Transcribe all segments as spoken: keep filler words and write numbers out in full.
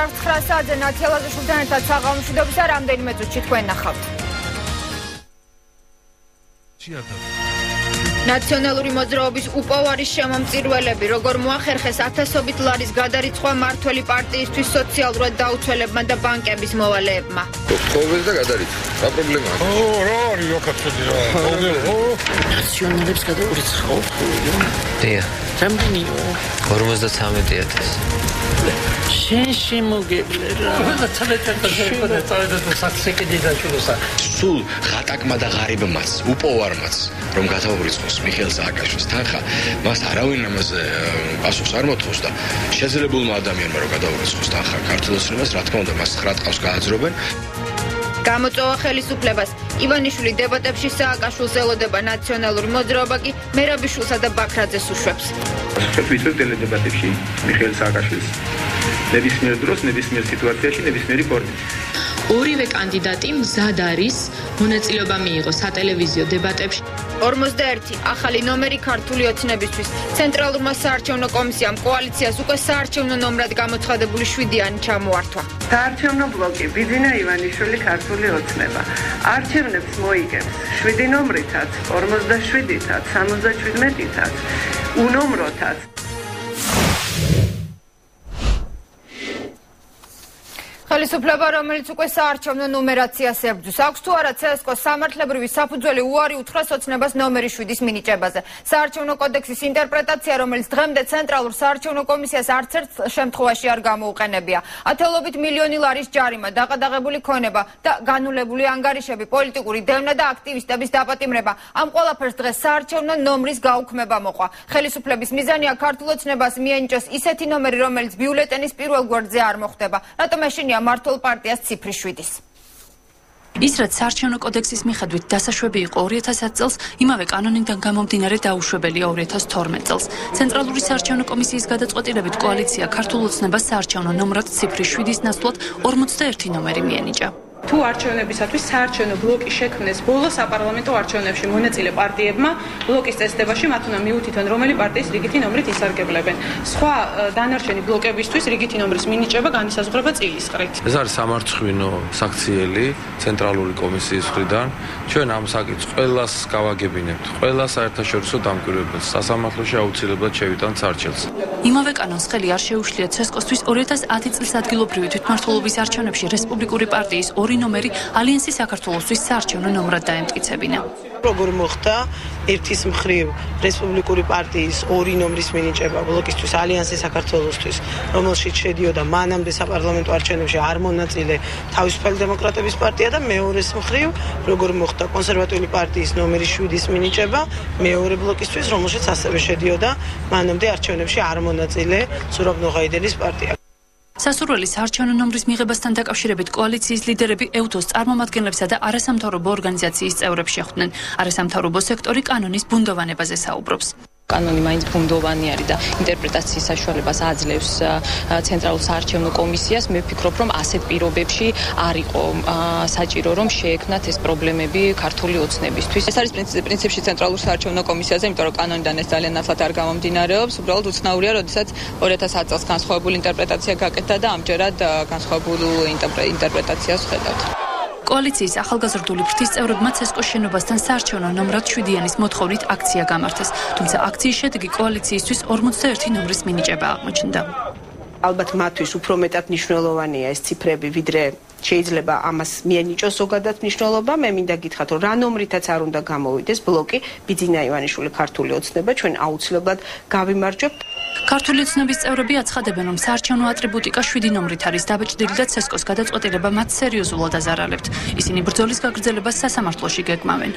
Კვირა ცხრა საათზე ნათი ალაზიშვილთან ერთად საღამოშვიდობისა რამდენიმე წუთში თქვენ ნახავთ. ნაციონალური მოძრაობის უპოვარის შემომწირველები როგორ მოახერხეს ათასობით ლარის გადარიცხვა მართველი პარტიისთვის სოციალურად დაუცველებმა და ბანკების მოვალეებმა. ოქტომბერს და გადარიცხვა. რა პრობლემაა? ო, რა არის ოკაცოდი რა. ნაციონალებს გადაურიცხავ. დია. რამდენიო? ორმოცდათვრამეტი ათასი. შენ შემოგებლე რა. სულ ღატაკმა და ღარიბმაც, უპოვარმაც რომ გადაურიცხოს მიხეილ სააკაშვილის თანხა, მას არავინ ამაზე პასუხს არ მოთხოვს და შეძლებულმა ადამიანმა რომ გადაურიცხოს თანხა ქართულ ოცნებას, რა თქმა უნდა, მას ცხრა ტყავს გააძრობენ. გამოწვევა ხელისუფლებას. ივანიშვილი დებატებში სააკაშვილს ელოდება ნაციონალური მოძრაობა კი მერაბიშვილსა და ბაქრაძეს უშვებს. ვისწრებ ტელედებატებში მიხეილ სააკაშვილს. ნებისმიერ დროს, ნებისმიერ სიტუაციაში, ნებისმიერი ფორმით. ორივე კანდიდატი მზად არის მონაწილეობა მიიღო სატელევიზიო დებატებში. ორმოცდაერთი ახალი ნომერი ქართული ოცნებისთვის. ცენტრალურმა საარჩევნო კომისიამ კოალიციას უკვე საარჩევნო ნომრად გამოცხადებული შვიდიანი ჩამოართვა. საარჩევნო ბლოკი ბიძინა ივანიშვილი ქართული ოცნება. არჩევნებს მოიგებს შვიდი ნომრითაც, ორმოცდაშვიდითაც, სამოცდაჩვიდმეტითაც, უნომროთაც. ხელისუფლება, რომელიც უკვე საარჩევნო ნუმერაციას ებრძვის, აქვს თუ არა ცესკოს სამართლებრივი საფუძველი უარი უთხრას ოცნებას ნომერი შვიდის მინიჭებაზე. საარჩევნო კოდექსის ინტერპრეტაცია, რომელიც დღემდე ცენტრალურ საარჩევნო კომისიას არც ერთ შემთხვევაში არ გამოუყენებია. ათეულობით მილიონი ლარის ჯარიმა, დაყადაღებული ქონება და განულებული ანგარიშები, პოლიტიკური დევნა და აქტივისტების დაპატიმრება. ამ ყველაფერს დღეს საარჩევნო ნომრის გაუქმება მოყვა. ხელისუფლების მიზანია ქართულ ოცნებას მიენიჭოს ისეთი ნომერი, რომელიც ბიულეტენის პირველ გვერდზე არ მოხვდება. რატომ ეშინია მართლ პარტიას ციფრი შვიდის. ის რაც საარჩევნო კოდექსის მიხედვით დასაშვები იყო ორი ათას ათი წელს, იმავე კანონიდან გამომდინარე დაუშვებელია ორი ათას თორმეტ წელს. ცენტრალური საარჩევნო კომისიის გადაწყვეტილებით კოალიცია ქართულ ოცნებას საარჩევნო ნომრად ციფრი შვიდის ნაცვლად ორმოცდაერთი ნომერი მიენიჭა. თუ არჩევნებისათვის საარჩევნო ბლოკი შექმნეს ბოლო საპარლამენტო არჩევნებში მონაწილე პარტიებმა, ბლოკის წესდებაში მათ უნდა მიუთითონ, რომელი პარტიის რიგითი ნომრით ისარგებლებენ. სხვა დანარჩენი ბლოკებისთვის რიგითი ნომრის მინიჭება განისაზღვრება წილისყრით. ეს არის სამარცხვინო საქციელი ცენტრალური კომისიის მხრიდან. ჩვენ ამ საკითხს ყველას გავაგებინებთ, ყველა საერთაშორისო დამკვირვებელს, სასამართლოში აუცილებლად შევიტანთ სარჩელს. იმავე კანონს ხელი არ შეუშლია ცესკოსთვის ორი ათას ათი წლის ადგილობრივი თვითმმართველობის არჩევნებში რესპუბლიკური პარტიის ორი ნომერი ალიანსი საქართველოსთვის საარჩევნო ნომრად დაემტკიცებინა. როგორ მოხდა ერთის მხრივ რესპუბლიკური პარტიის ორი ნომრის მინიჭება ბლოკისთვის ალიანსი საქართველოსთვის, რომელშიც შედიოდა მანამდე საპარლამენტო არჩევნებში არ მონაწილე თავისუფალი დემოკრატების პარტია და მეორეს მხრივ როგორ მოხდა კონსერვატიული პარტიის ნომერი შვიდის მინიჭება მეორე ბლოკისთვის, რომელშიც ასევე შედიოდა მანამდე არჩევნებში არ მონაწილე ზურაბ ნოღაიდელის პარტია. სასურველი საარჩევნო ნომრის მიღებასთან დაკავშირებით კოალიციის ლიდერები ევთოს წარმომადგენლებსა და არასამთავრობო ორგანიზაციის წევრებს შეხვდნენ. არასამთავრობო სექტორი კანონის ბუნდოვანებაზე საუბრობს. კანონი მაინც ბუნდოვანი არის და ინტერპრეტაციის საშუალებას აძლევს ცენტრალურ საარჩევნო კომისიას. მე ვფიქრობ, რომ ასეთ პირობებში არ იყო საჭირო, რომ შეექმნათ ეს პრობლემები ქართული ოცნებისთვის. ეს არის პრინციპში ცენტრალურ საარჩევნო კომისიაზე, იმიტომ რომ კანონიდან ეს ძალიან ნათლად არ გამომდინარეობს. უბრალოდ უცნაურია, როდესაც ორი ათას ათი წელს განსხვავებული ინტერპრეტაცია გაკეთდა და ამჯერად განსხვავებულ ინტერპრეტაციას ხედავთ. კოალიციის ახალგაზრდული ფრთის წევრებმა ცესკოს შენობასთან საარჩევნო ნომრად შვიდიანის მოთხოვნით აქცია გამართეს, თუმცა აქციის შედეგი კოალიციისთვის ორმოცდაერთი ნომრის მინიჭება აღმოჩნდა. ალბათ მათთვის უფრო მეტად მნიშვნელოვანია ეს ციფრები, ვიდრე შეიძლება ამას მიენიჭოს ზოგადად მნიშვნელობა. მე მინდა გითხრათ, რომ რა ნომრითაც არ უნდა გამოვიდეს ბლოკი ბიძინა ივანიშვილი ქართული ოცნება, ჩვენ აუცილებლად გავიმარჯვებთ. ქართული ოცნების წევრები აცხადებენ, რომ საარჩევნო ატრიბუტიკა შვიდი ნომრით არის დაბეჭდილი და ცესკოს გადაწყვეტილება მათ სერიოზულად აზარალებთ. ისინი ბრძოლის გაგრძელებას სასამართლოში გეგმავენ.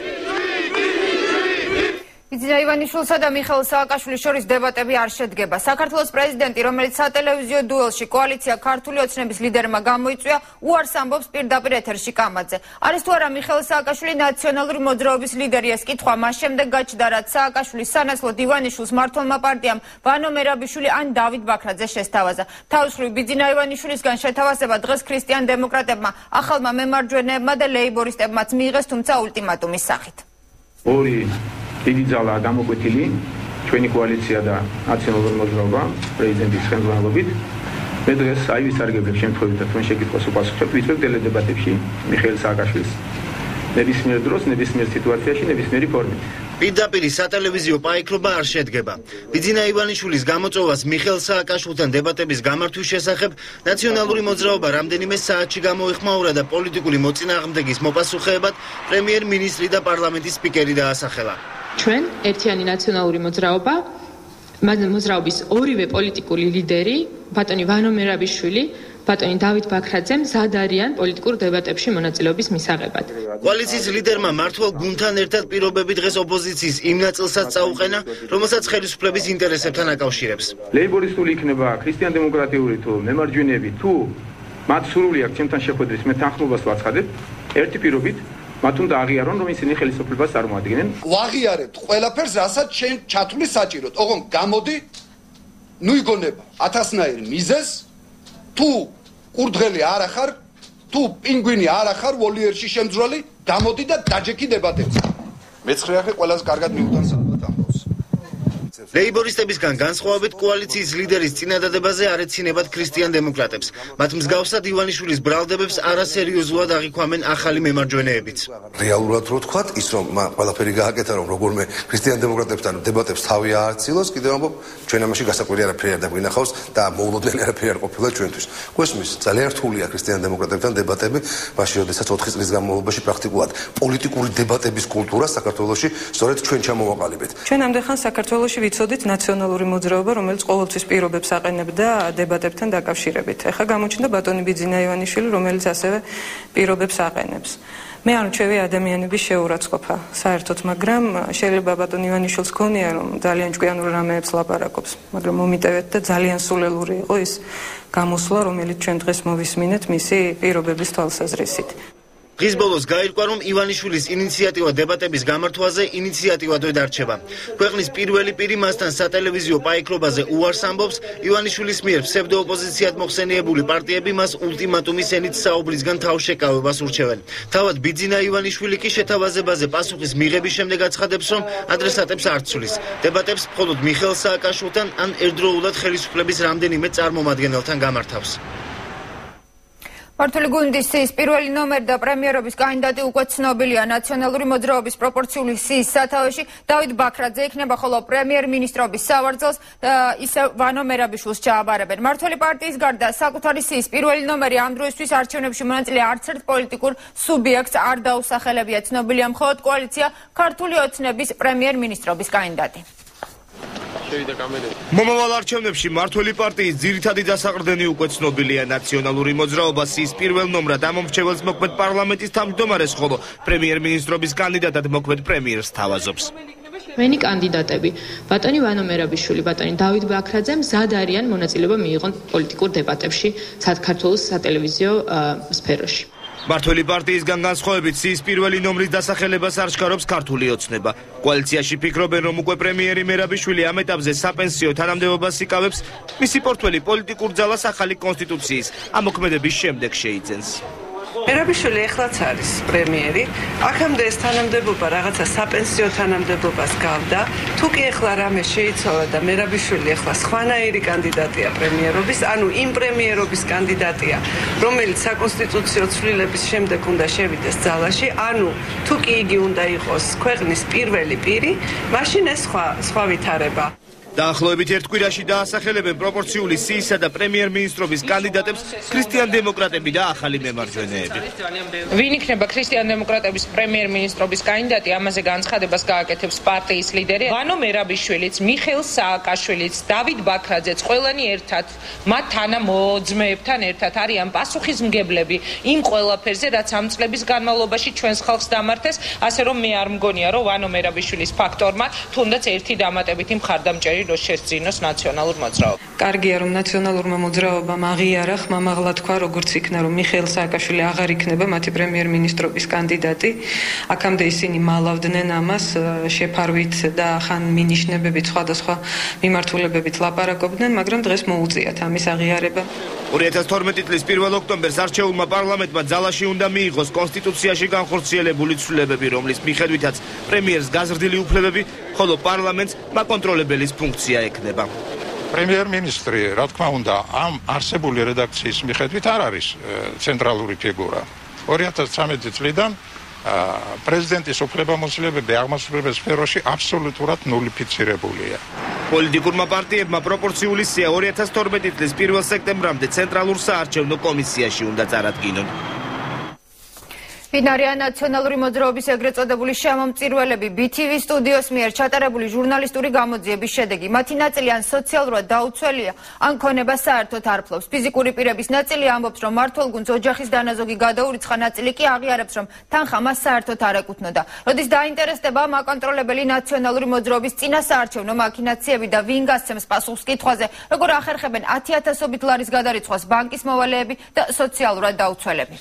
ბიძინა ივანიშვილსა და მიხეილ სააკაშვილის შორის დებატები არ შედგება. საქართველოს პრეზიდენტი, რომელიც სატელევიზიო დუელში კოალიცია ქართული ოცნების ლიდერმა გამოიწვია, უარს ამბობს პირდაპირ ეთერში კამაძე. არის თუ არა მიხეილ სააკაშვილი ნაციონალური მოძრაობის ლიდერი? ეს კითხვა მას შემდეგ გაჩნდა, რაც სააკაშვილის სანაცვლოდ ივანიშვილს მართლმა პარტიამ ვანო მერაბიშვილი ან დავით ბაქრაძე შესთავაზა. თავის მხრივ ბიძინა ივანიშვილისგან შეთავაზება დღეს ქრისტიან დემოკრატებმა, ახალმა მემარჯვენეებმა და ლეიბორისტებმაც მიიღეს, თუმცა ულტიმატუმის სახით. ორი დიდი ძალა გამოკვეთილი ჩვენი კოალიცია და ნაციონალური მოძრაობა პრეზიდენტის ხელმძღვანელობით მე დღეს აი ვისარგებლებ შემთხვევით რომ შეკითხვას უპასუხებ ვიწევ ტელედებატებში მიხეილ სააკაშვილის ნებისმიერ დროს, ნებისმიერ სიტუაციაში, ნებისმიერი ფორმით. პირდაპირ სატელევიზიო პაიკლობა არ შედგება. ბიძინა ივანიშვილის გამოწვევას მიხეილ სააკაშვილთან დებატების გამართვის შესახებ ნაციონალური მოძრაობა რამდენიმე საათში გამოეხმაურა და პოლიტიკური მოწინააღმდეგის მოპასუხეებად პრემიერ-მინისტრი და პარლამენტის სპიკერი დაასახელა. ჩვენ ერთიანი ნაციონალური მოძრაობა მოძრაობის ორივე პოლიტიკური ლიდერი ბატონი ვანო მერაბიშვილი ბატონი დავით ბაქრაძე მზად არიან პოლიტიკურ დებატებში მონაწილეობის მისაღებად. კოალიციის ლიდერმა მართლ გუნდთან ერთად პირობები დღეს ოპოზიციის იმ ნაწილსაც წაუყენა, რომელსაც ხელისუფლების ინტერესებთან აკავშირებს. ლეიბორისტული იქნება ქრისტიან-დემოკრატიული თუ მემარჯვენეები თუ მათ სურვილი აქვს ჩემთან შეხვედრის მე თანხმობას ვაცხადებ, ერთი პირობით მათ უნდა აღიარონ რომ ისინი ხელისუფლებას წარმოადგენენ. ვაღიარებთ ყველაფერს, რასაც ჩვენ ჩათვლი საჭიროთ. ოღონდ გამოდი, ნუ იგონება ათასნაირ მიზეს თუ კურდღელი არ ახარ, თუ პინგვინი არ ახარ ვოლიერში შემძვრალი, გამოდი და დაჯექი დებატებს. მეცხრე ახე ყველას კარგად მიუტანს ალბათ ამბავს. ლეიბორისტებისგან განსხვავებით კოალიციის ლიდერის წინადადებაზე არ ეცინებათ ქრისტიან-დემოკრატებს. მათ მსგავსად ივანიშვილის ბრალდებებს არასერიოზულად აღიქვამენ ახალი მემარჯვენეებიც. რეალურად რო თქვათ, ის რომ ყველაფერი გააკეთა, რომ როგორმე ქრისტიან-დემოკრატებთან დებატებს თავი ააცილოს, კიდევ ამბობ, ჩვენ ამაში გასაკვირი არაფერი არ დაგვინახავს და მოულოდნელი არაფერი არ ყოფილა ჩვენთვის. გვესმის, ძალიან რთულია ქრისტიან-დემოკრატებთან დებატები, მაშინ როდესაც ოთხი წლის განმავლობაში პრაქტიკულად პოლიტიკური დებატების კულტურა საქართველოში სწორედ ჩვენ ჩამოვაყალიბეთ. ჩვენ ამდენ საქართველოში ვიცოდით ნაციონალური მოძრაობა, რომელიც ყოველთვის პირობებს აყენებდა დებატებთან დაკავშირებით. ეხლა გამოჩნდა ბატონი ბიძინა ივანიშვილი, რომელიც ასევე პირობებს აყენებს. მე არ მჩვევი ადამიანების შეურაცხყოფა საერთოდ, მაგრამ შეიძლება ბატონ ივანიშვილს ქონია, რომ ძალიან ჭკვიანურ რამეებს ლაპარაკობს, მაგრამ მომიტევეთ და ძალიან სულელური იყო ის გამოსვლა, რომელიც ჩვენ დღეს მოვისმინეთ მისი პირობების თვალსაზრისით. დღის ბოლოს გაირკვა, რომ ივანიშვილის ინიციატივა დებატების გამართვაზე ინიციატივადვე დარჩება. ქვეყნის პირველი პირი მასთან სატელევიზიო პაიკლობაზე უარს ამბობს, ივანიშვილის მიერ ფსევდოოპოზიციად მოხსენიებული პარტიები მას ულტიმატუმის ენით საუბრისგან თავშეკავებას ურჩევენ. თავად ბიძინა ივანიშვილი კი შეთავაზებაზე პასუხის მიღების შემდეგ აცხადებს, რომ ადრესატებს არ ცვლის. დებატებს მხოლოდ მიხეილ სააკაშვილთან ან ერთდროულად ხელისუფლების რამდენიმე წარმომადგენელთან გამართავს. მართული გუნდის სიის პირველი ნომერი და პრემიერობის კანდიდატი უკვე ცნობილია. ნაციონალური მოძრაობის პროპორციული სიის სათავეში დავით ბაქრაძე იქნება, ხოლო პრემიერ-მინისტრობის სავარძელს ისევ ვანო მერაბიშვილს ჩააბარებენ. მართული პარტიის გარდა საკუთარი სიის პირველი ნომერი ამ დროისთვის არჩევნებში მონაწილე არც ერთ პოლიტიკურ სუბიექტს არ დაუსახელებია. ცნობილია მხოლოდ კოალიცია ქართული ოცნების პრემიერ-მინისტრობის კანდიდატი. მომავალ არჩევნებში მართველი პარტიის ძირითადი დასაყრდენი უკვე ცნობილია. ნაციონალური მოძრაობა სიის პირველ ნომრად ამომრჩეველს მოქმედ პარლამენტის თავმჯდომარეს, ხოლო პრემიერ-მინისტრობის კანდიდატად მოქმედ პრემიერს თავაზობს. მენი კანდიდატები ბატონი ვანო მერაბიშვილი, ბატონი დავით ბაქრაძე მზად არიან მონაწილეობა მიიღონ პოლიტიკურ დებატებში საქართველოს სატელევიზიო სფეროში. მართველი პარტიისგან განსხვავებით სიის პირველი ნომრის დასახელებას არ შქარობს ქართული ოცნება. კოალიციაში ფიქრობენ, რომ უკვე პრემიერი მერაბიშვილი ამ ეტაპზე საპენსიო თანამდებობას იკავებს, მისი პორტფელი პოლიტიკურ ძალას ახალი კონსტიტუციის ამოქმედების შემდეგ შეიძენს. მერაბიშვილი ეხლაც არის პრემიერი, აქამდე ეს თანამდებობა რაღაცა საპენსიო თანამდებობას გავდა, თუ კი ეხლა რამე შეიცვალა და მერაბიშვილი ეხლა სხვანაირი კანდიდატია პრემიერობის, ანუ იმ პრემიერობის კანდიდატია, რომელიც საკონსტიტუციო ცვლილების შემდეგ უნდა შევიდეს ძალაში, ანუ თუ კი იგი უნდა იყოს ქვეყნის პირველი პირი, მაშინ ეს სხვა სხვა ვითარება. დაახლოებით ერთ კვირაში დაასახელებენ პროპორციული სიისა და პრემიერ-მინისტრობის კანდიდატებს ქრისტიან-დემოკრატები და ახალი მემარჯვენეები. ვინ იქნება ქრისტიან-დემოკრატების პრემიერ-მინისტრობის კანდიდატი, ამაზე განცხადებას გააკეთებს პარტიის ლიდერი ვანო მერაბიშვილიც, მიხეილ სააკაშვილიც, დავით ბაქრაძეც, ყველანი ერთად, მათ თანამოძმეებთან ერთად არიან პასუხისმგებლები იმ ყველაფერზე, რაც ამ წლების განმავლობაში ჩვენს ხალხს დამართეს, ასე რომ მე არ მგონია, რომ ვანო მერაბიშვილის ფაქტორმა თუნდაც ერთი დამატებითი მხარდამჭერი შესძინოს ნაციონალურ მოძრაობას. კარგია, რომ ნაციონალურმა მოძრაობამ აღიარა ხმამაღლა თქვა, როგორც იქნა, რომ მიხეილ სააკაშვილი აღარ იქნება მათი პრემიერ-მინისტრობის კანდიდატი. აქამდე ისინი მალავდნენ ამას, შეფარვით და ხან მინიშნებებით სხვადასხვა მიმართულებებით ლაპარაკობდნენ, მაგრამ დღეს მოუწიათ ამის აღიარება. ორი ათას თორმეტი წლის პირველ ოქტომბერს არჩეულმა პარლამენტმა ძალაში უნდა მიიღოს კონსტიტუციაში განხორციელებული ცვლილებები, რომლის მიხედვითაც პრემიერს გაზრდილი უფლებები, ხოლო პარლამენტს მაკონტროლებელის ფუნქცია ექნება. პრემიერ-მინისტრი, რა თქმა უნდა, ამ არსებული რედაქციის მიხედვით არ არის ცენტრალური ფიგურა. ორი ათას ცხრამეტი წლიდან პრეზიდენტის უფლებამოსილებები აღმასრულებელ სფეროში აბსოლუტურად ნულიფიცირებულია. პოლიტიკურმა პარტიებმა პროპორციული სია ორი ათას თორმეტი წლის პირველ სექტემბრამდე ცენტრალურ საარჩევნო კომისიაში უნდა წარადგინონ. ფინარია ნაციონალური მოძრაობის ეგრეთ წოდებული შემომწირველები ბი თი ვი სტუდიოს მიერ ჩატარებული ჟურნალისტური გამოძიების შედეგი. მათი ნაწილი ან სოციალურად დაუცველია, ან ქონება საერთოდ არ ფლობს. ფიზიკური პირების ნაწილი ამბობს, რომ მმართველ გუნდს ოჯახის დანაზოგი გადაურიცხა, ნაწილი კი აღიარებს, რომ თანხა მას საერთოდ არ ეკუთვნოდა. როდის დაინტერესდება ამ აკონტროლებელი ნაციონალური მოძრაობის წინა საარჩევნო მაქინაციები და ვინ გასცემს პასუხს კითხვაზე, როგორ ახერხებენ ათი ათასობით ლარის გადარიცხვას ბანკის მოვალეები და სოციალურად დაუცველები.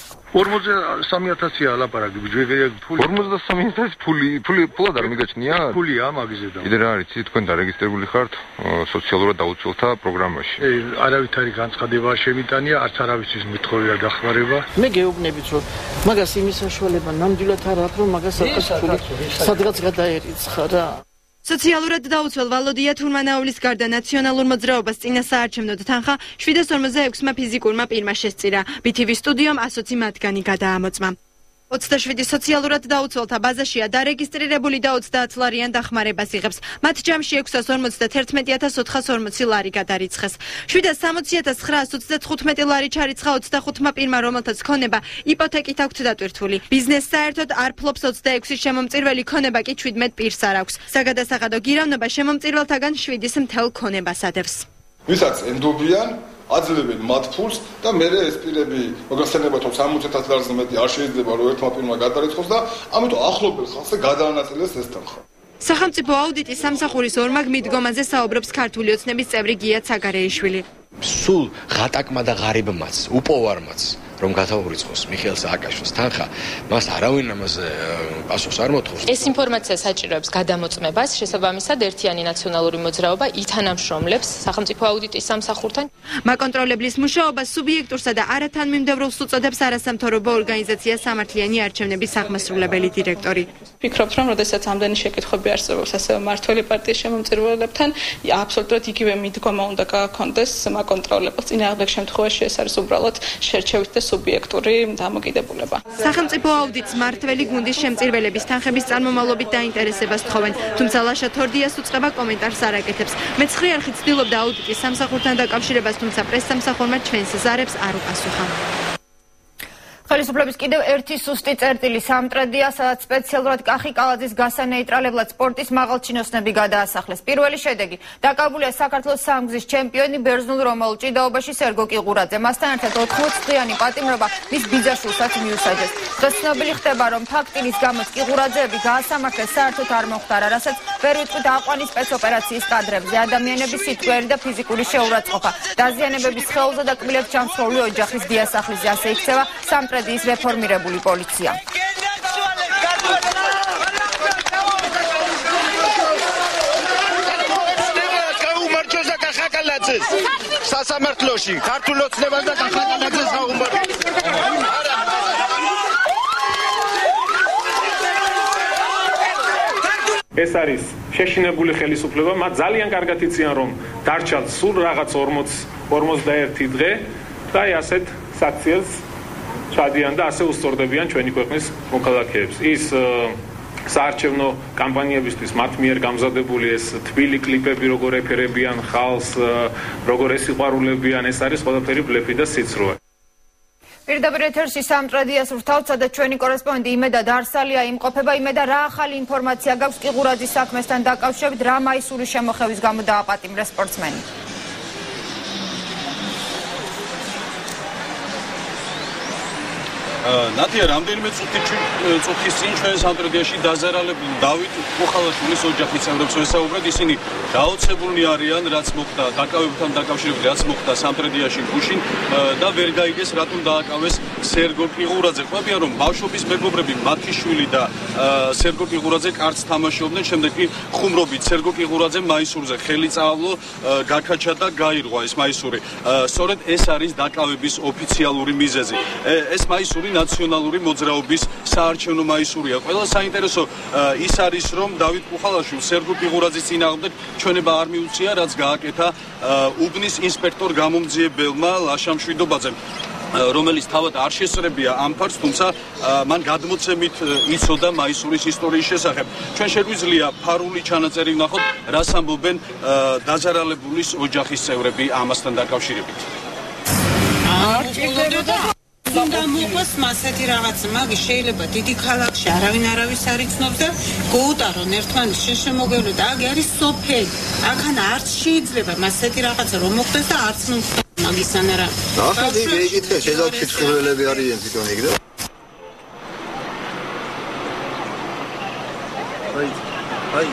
ორმოცდასამი ათასია ლაპარაკი ბიჭები. ორმოცდასამი ათასი ფული ფული ფულად არ მიგაჩნია? ფულია მაგიზე და. კიდე რა არის, თქვენ დარეგისტრირებული ხართ სოციალურად დაუცველთა პროგრამაში. არავითარი განცხადება შემიტანია, არც არავისთვის მithოვია დახმარება. მე გეუბნებით, რომ მაგას იმის საშუალება ნამდვილად არ აქვს, რომ მაგას აკეთებული სადღაც გადაერიცხა რა. სოციალურად დაუცველ ვალოდია თურმანაულის გარდა ნაციონალურ მოძრაობას წინა საარჩევნო თანხა შვიდას ორმოცდა ექვსმა ფიზიკურმა პირმა შესწირა. ბი თი ვი სტუდიომ ასოცი მათგანი გადაამოწმა. ოცდაშვიდი სოციალურად დაუცველთა ბაზაშია დარეგისტრირებული და ოცდაათ ლარიან დახმარებას იღებს. მათ ჯამში ექვსას ორმოცდათერთმეტი ათას ოთხას ორმოცი ლარი გადარიცხეს. შვიდას სამოცი ათას ცხრაას ოცდათხუთმეტი ლარი ჩარიცხა ოცდახუთმა პირმა, რომელთაც ქონება იპოთეკით აქვთ დატვირთული. ბიზნეს საერთოდ არ ფლობს ოცდაექვსი შემომწირველი, ქონება კი ჩვიდმეტ პირს არ აქვს. საგადასაღადო გირავნობა შემომწირველთაგან შვიდის მთელ ქონებას ადევს. ვისაც ენდობიან აძლევენ მათ ფულს და მე ეს პირები მოგახსენებათ რომ სამოცი ათას ლარზე მეტი არ შეიძლება რომ ერთმა პირმა გადარიცხოს და ამიტომ ახლობელ ხალხზე გადაანაწილეს ეს თანხა. სახელმწიფო აუდიტის სამსახურის ორმაგ მიდგომაზე საუბრობს ქართული ოცნების წევრი გია ცაგარეიშვილი. სულ ღატაკმა და ღარიბმაც, უპოვარმაც რომ გადაურიცხოს მიხეილ სააკაშვილის თანხა, მას არავინ ამაზე პასუხს არ მოთხოვს. ეს ინფორმაცია საჭიროებს გადამოწმებას, შესაბამისად ერთიანი ნაციონალური მოძრაობა ითანამშრომლებს სახელმწიფო აუდიტის სამსახურთან. მაკონტროლებლის მუშაობას სუბიექტურსა და არათანმიმდევრულს უწოდებს არასამთავრობო ორგანიზაცია სამართლიანი არჩევნების აღმასრულებელი დირექტორი. ვფიქრობ, რომ როდესაც ამდენი შეკითხვები არსებობს ასევე მმართველი პარტიის შემომწირველებთან, აბსოლუტურად იგივე მიდგომა უნდა გააქონდეს მაკონტროლებელს. წინააღმდეგ შემთხვევაში ეს არის უბრალოდ შერჩევით და სუბიექტური დამოკიდებულება. სახელმწიფო აუდიტს მმართველი გუნდის შემწირველების თანხების წარმომავლობით დაინტერესებას თხოვენ, თუმცა ლაშა თორდიას უწყება კომენტარს არ აკეთებს. მეცხრე არხი ცდილობდა აუდიტის სამსახურთან დაკავშირებას, თუმცა პრესსამსახურმა ჩვენს ზარებს არ უპასუხა. ხელისუფლების კიდევ ერთი სუსტი წერტილი სამტრედია, სადაც სპეციალურად კახი კალაძის გასანეიტრალებლად სპორტის მაღალჩინოსნები გადაასახლეს. პირველი შედეგი დაკავებულია საქართველოს სამგზის ჩემპიონი ბერძნულ-რომაულ ჭიდაობაში სერგო კიღურაძე. მასთან ერთად ოთხმოცი დღიანი პატიმრობა მის ბიძაშვილსაც მიუსაჯეს. დღეს ცნობილი ხდება, რომ ფაქტილის გამოც კიღურაძეები გაასამართლეს საერთოდ არ მომხდარა, რასაც ვერ ვიტყვით აყვანის სპეცოპერაციის კადრებზე. ადამიანების სიტყვიერი და ფიზიკური შეურაცხყოფა, დაზიანებების სხეულზე და კბილებს ჩამსხვრეული ოჯახის დიასახლისი, ასე იქცევა სამტრედიის რეფორმირებული პოლიცია. გაუმარჯვესა კახაკალაძეს სასამართლოში ქართულ ოცნებას და კახაკალაძეს გაუმარჯვეს. ეს არის შეშინებული ხელისუფლება, მათ ძალიან კარგად იციან რომ დარჩათ სულ რაღაც ორმოცდაერთი დღე და აი ასეთ საქციელს ჩადიან და ასე უსწორდებიან ჩვენი ქვეყნის მოქალაქეებს. ის საარჩევნო კამპანიებისთვის მათ მიერ გამზადებული ეს თბილი კლიპები, როგორ ეფერებიან ხალხს, როგორ ესიყვარულებიან, ეს არის ყველაფერი ბლეფი და სიცრუე. პირდაპირ ეთერში სამტრედიას ვრთავთ და ჩვენი კორესპონდენტი იმედა დარსალია იმყოფება. იმედა, რა ახალი ინფორმაცია გაქვს კიღურაძის საქმესთან დაკავშირებით, რა მაისური შემოხევის გამო დააპატიმრეს სპორტსმენი? ნატია, რამდენიმე წუთის წინ ჩვენ სამტრედიაში დაზარალებული დავით ხოხალაშვილის ოჯახის წევრებს ვესაუბრეთ. ისინი დაოცებულნი არიან, რაც მოხდა დაკავებთან დაკავშირებით, რაც მოხდა სამტრედიაში გუშინ და ვერ გაიგეს რატომ დააკავეს სერგო კიღურაძე. ყვებიან რომ ბავშვობის მეგობრები მათიშვილი და სერგო კიღურაძე კარც თამაშობდნენ, შემდეგ კი ხუმრობით სერგო კიღურაძემ მაისურზე ხელი წაავლო, გაქაჩა და გაირღვა ეს მაისური. სწორედ ეს არის დაკავების ოფიციალური მიზეზი. ეს მაისური ნაციონალური მოძრაობის საარჩევნო მაისურია. ყველა საინტერესო ის არის, რომ დავით კუხალაშვილს სერგო პიღურაძის წინააღმდეგ ჩვენება არ მიუწია, რაც გააკეთა უბნის ინსპექტორ გამომძიებელმა ლაშა მშვიდობაძემ, რომელიც თავად არ შესწრებია ამ ფაქტს, თუმცა მან გადმოცემით იცოდა მაისურის ისტორიის შესახებ. ჩვენ შეგვიძლია ფარული ჩანაწერი ვნახოთ, რას ამბობენ დაჟარალებულის ოჯახის წევრები ამასთან დაკავშირებით. უნდა მოყვეს მასეთი რაღაც მაგი შეიძლება დიდი ქალაქში არავინ არავის არ იცნობს და გოუტარონ ერთმანეთს შეშემოგევლო და აქ არის სოფელი. აქან არც შეიძლება მასეთი რაღაცა რომ მოხდეს და არც ნუ მაგისან არა. ახლა დიდი ეკითხე შეიძლება ფიცხელები არიან თვითონ იქ და აი აი